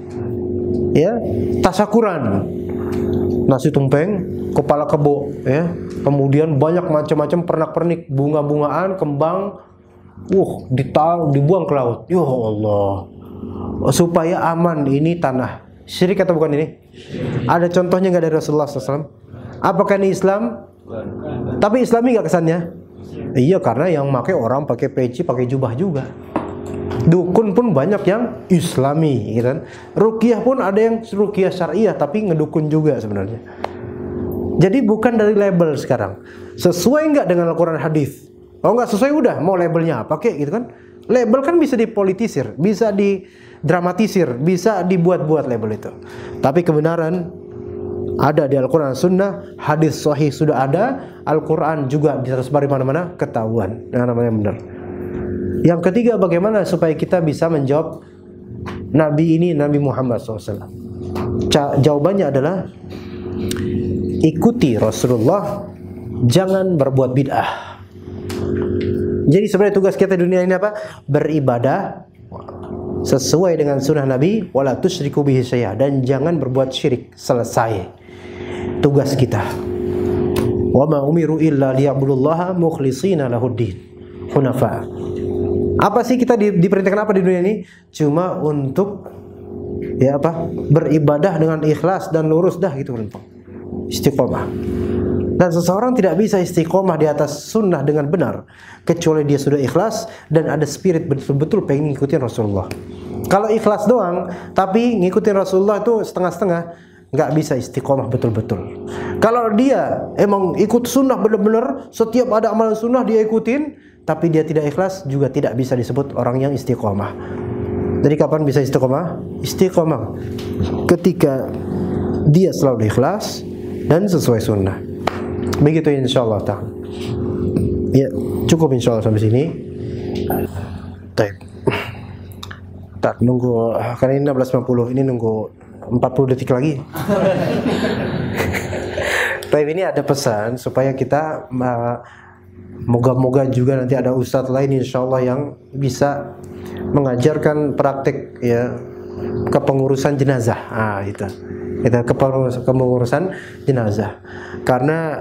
Ya, tasyakuran. Nasi tumpeng, kepala kebo, ya. Kemudian banyak macam-macam pernak-pernik, bunga-bungaan, kembang. Uh, ditang, dibuang ke laut. Ya Allah. Supaya aman ini tanah. Syirik atau bukan ini? Ada contohnya nggak dari Rasulullah shallallahu alaihi wasallam? Apakah ini Islam? Tapi Islami nggak kesannya? Iya, karena yang pakai orang pakai peci, pakai jubah juga. Dukun pun banyak yang Islami, gitu kan? Ruqyah pun ada yang ruqyah syariah tapi ngedukun juga sebenarnya. Jadi bukan dari label sekarang. Sesuai nggak dengan Al-Quran hadis? Kalau nggak sesuai udah mau labelnya apa kek, gitu kan? Label kan bisa dipolitisir, bisa didramatisir, bisa dibuat-buat label itu. Tapi kebenaran ada di Al-Quran Sunnah, hadis sahih sudah ada, Al-Quran juga tersebar di mana-mana, ketahuan yang namanya benar. Yang ketiga, bagaimana supaya kita bisa menjawab Nabi ini, Nabi Muhammad shallallahu alaihi wasallam? Jawabannya adalah ikuti Rasulullah, jangan berbuat bid'ah. Jadi sebenarnya tugas kita di dunia ini apa? Beribadah sesuai dengan sunnah Nabi, wala tusyriku bihi syai'a, dan jangan berbuat syirik. Selesai tugas kita. Wa ma umiru illa liya'budullaha mukhlishina lahuddin hunafa. Apa sih kita di, diperintahkan apa di dunia ini? Cuma untuk ya apa? Beribadah dengan ikhlas dan lurus dah gitu, istiqomah. Dan seseorang tidak bisa istiqomah di atas sunnah dengan benar kecuali dia sudah ikhlas dan ada spirit betul-betul pengen ngikutin Rasulullah. Kalau ikhlas doang tapi ngikutin Rasulullah itu setengah-setengah, nggak bisa istiqomah betul-betul. Kalau dia emang ikut sunnah benar-benar, setiap ada amalan sunnah dia ikutin, tapi dia tidak ikhlas, juga tidak bisa disebut orang yang istiqomah. Jadi kapan bisa istiqomah? Istiqomah ketika dia selalu ikhlas dan sesuai sunnah. Begitu insyaallah ta'ala. Ya, cukup insyaallah sampai sini. Baik. Tak nunggu, karena ini enam belas lima puluh, ini nunggu empat puluh detik lagi. Tapi ini ada pesan supaya kita uh, moga-moga juga nanti ada ustadz lain insyaallah yang bisa mengajarkan praktek ya kepengurusan jenazah. Ah, itu. Itu kepengurusan jenazah. Karena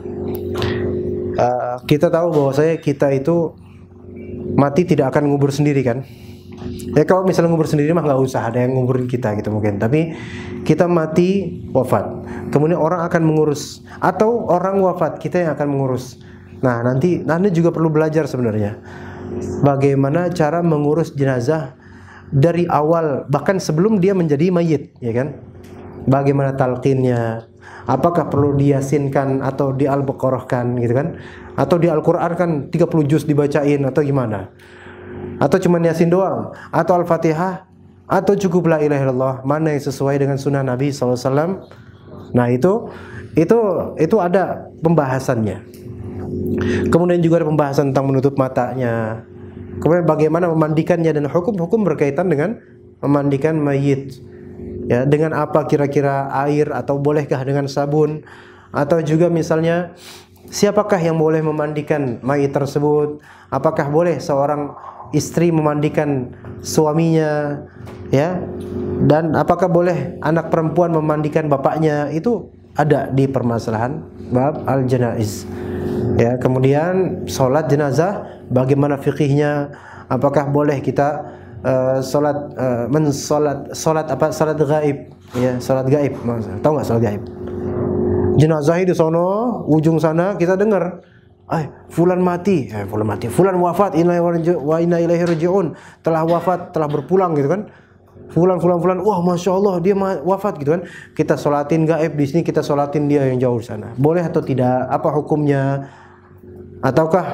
uh, kita tahu bahwasanya kita itu mati tidak akan ngubur sendiri kan. Ya kalau misalnya ngubur sendiri mah nggak usah ada yang nguburin kita gitu mungkin. Tapi kita mati wafat, kemudian orang akan mengurus, atau orang wafat kita yang akan mengurus. Nah nanti Anda juga perlu belajar sebenarnya bagaimana cara mengurus jenazah dari awal, bahkan sebelum dia menjadi mayit, ya kan? Bagaimana talqinnya? Apakah perlu diyasinkan atau di al-baqarahkan gitu kan? Atau di Al-Qur'an kan tiga puluh juz dibacain atau gimana? Atau cuma yasin doang? Atau Al-Fatihah? Atau cukup la ilaha illallah? Mana yang sesuai dengan sunnah Nabi shallallahu alaihi wasallam? Nah itu itu itu ada pembahasannya. Kemudian juga ada pembahasan tentang menutup matanya. Kemudian bagaimana memandikannya, dan hukum-hukum berkaitan dengan memandikan mayit. Ya, dengan apa kira-kira air, atau bolehkah dengan sabun, atau juga misalnya siapakah yang boleh memandikan mayit tersebut? Apakah boleh seorang istri memandikan suaminya, ya? Dan apakah boleh anak perempuan memandikan bapaknya? Itu ada di permasalahan bab al-janaiz. Ya, kemudian sholat jenazah bagaimana fikihnya? Apakah boleh kita Uh, salat uh, mensalat salat apa salat gaib, ya salat gaib, tahu nggak salat gaib? Jenazah di sono ujung sana kita dengar, eh fulan mati, eh fulan mati, fulan wafat, inna wa inna ilaihi rajiun, telah wafat, telah berpulang gitu kan? Fulan fulan fulan, wah masya Allah dia wafat gitu kan? Kita salatin gaib di sini, kita salatin dia yang jauh di sana. Boleh atau tidak? Apa hukumnya? Ataukah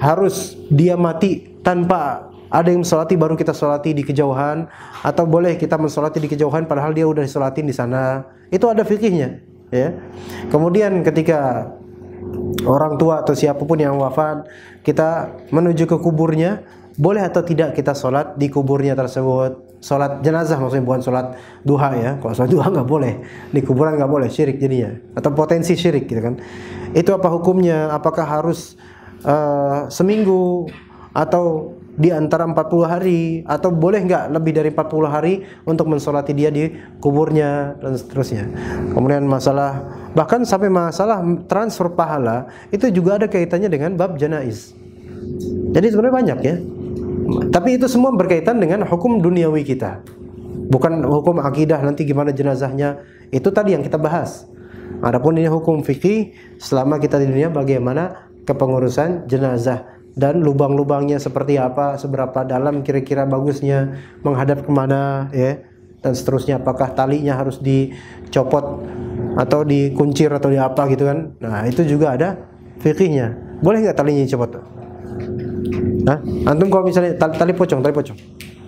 harus dia mati tanpa ada yang mensolati baru kita solati di kejauhan, atau boleh kita mensolati di kejauhan padahal dia udah disolatin di sana. Itu ada fikihnya, ya. Kemudian ketika orang tua atau siapapun yang wafat, kita menuju ke kuburnya, boleh atau tidak kita sholat di kuburnya tersebut. Sholat jenazah maksudnya, bukan sholat duha ya. Kalau sholat duha nggak boleh, di kuburan nggak boleh, syirik jadinya, atau potensi syirik gitu kan. Itu apa hukumnya? Apakah harus uh, seminggu atau di antara empat puluh hari, atau boleh nggak lebih dari empat puluh hari untuk mensolati dia di kuburnya dan seterusnya. Kemudian masalah, bahkan sampai masalah transfer pahala itu juga ada kaitannya dengan bab janaiz. Jadi sebenarnya banyak ya. Tapi itu semua berkaitan dengan hukum duniawi kita, bukan hukum akidah nanti gimana jenazahnya. Itu tadi yang kita bahas. Adapun ini hukum fikih selama kita di dunia, bagaimana kepengurusan jenazah dan lubang-lubangnya seperti apa, seberapa dalam kira-kira bagusnya, menghadap kemana, ya, dan seterusnya. Apakah talinya harus dicopot atau dikuncir atau di apa gitu kan? Nah itu juga ada fikihnya. Boleh nggak talinya dicopot? Nah, antum kalau misalnya tali, tali pocong, tali pocong.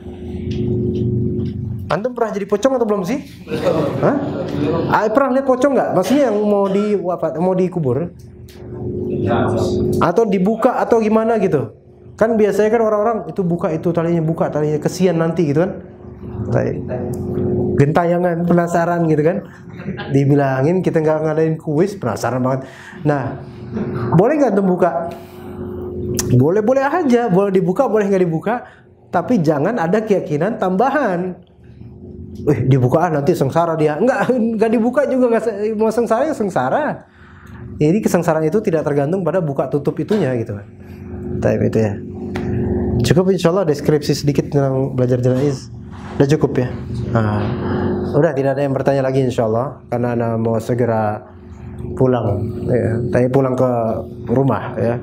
Antum pernah jadi pocong atau belum sih? Hah? Ah, pernah lihat pocong nggak? Maksudnya yang mau di wafat, mau dikubur? Atau dibuka atau gimana gitu? Kan biasanya kan orang-orang itu buka, itu talinya buka, talinya kesian nanti gitu kan? Gentayangan, penasaran gitu kan? Dibilangin kita nggak ngadain kuis, penasaran banget. Nah, boleh nggak antum buka? Boleh-boleh aja, boleh dibuka, boleh nggak dibuka, tapi jangan ada keyakinan tambahan. Wih, dibuka ah nanti sengsara dia. Nggak, nggak dibuka juga nggak, mau sengsara ya sengsara. Jadi kesengsaraan itu tidak tergantung pada buka tutup itunya gitu. Tapi itu ya. Cukup insyaallah deskripsi sedikit tentang belajar janaiz. Udah cukup ya. Nah, udah tidak ada yang bertanya lagi insyaallah karena ana mau segera pulang ya. Tapi pulang ke rumah ya.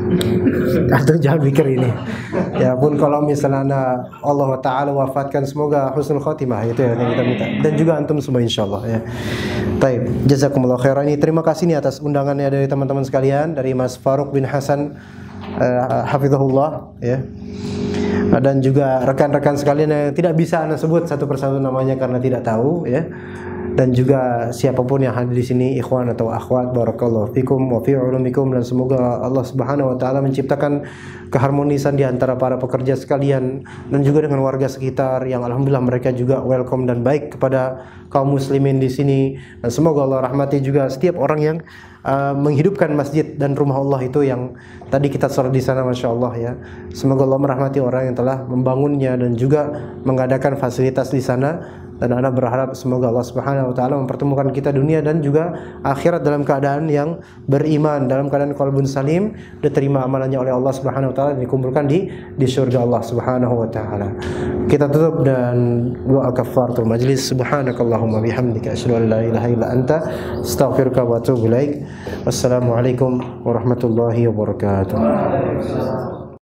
Atau jangan pikir ini. Ya pun kalau misalnya anda, Allah Ta'ala wafatkan, semoga husnul khotimah, itu yang kita minta. Dan juga antum semua insyaallah ya. Baik, jazakumullah khairan. Ini terima kasih nih atas undangannya dari teman-teman sekalian, dari Mas Farouk bin Hasan uh, hafizahullah ya. Dan juga rekan-rekan sekalian yang tidak bisa anda sebut satu persatu namanya karena tidak tahu ya. Dan juga siapapun yang hadir di sini, ikhwan atau akhwat, barakallahu fikum wa fi ulumikum, dan semoga Allah Subhanahu wa taala menciptakan keharmonisan di antara para pekerja sekalian dan juga dengan warga sekitar yang alhamdulillah mereka juga welcome dan baik kepada kaum muslimin di sini. Dan semoga Allah rahmati juga setiap orang yang uh, menghidupkan masjid dan rumah Allah itu yang tadi kita sholat di sana, masya Allah ya. Semoga Allah merahmati orang yang telah membangunnya dan juga mengadakan fasilitas di sana. Dan ana berharap semoga Allah Subhanahu wa taala mempertemukan kita dunia dan juga akhirat dalam keadaan yang beriman, dalam keadaan qalbun salim, diterima amalannya oleh Allah Subhanahu wa taala dan dikumpulkan di di surga Allah Subhanahu wa taala. Kita tutup dan doa kafaratul majlis. Subhanakallahumma bihamdika asyhadu an la ilaha illa anta astaghfiruka wa atubu ilaik. Wassalamualaikum warahmatullahi wabarakatuh.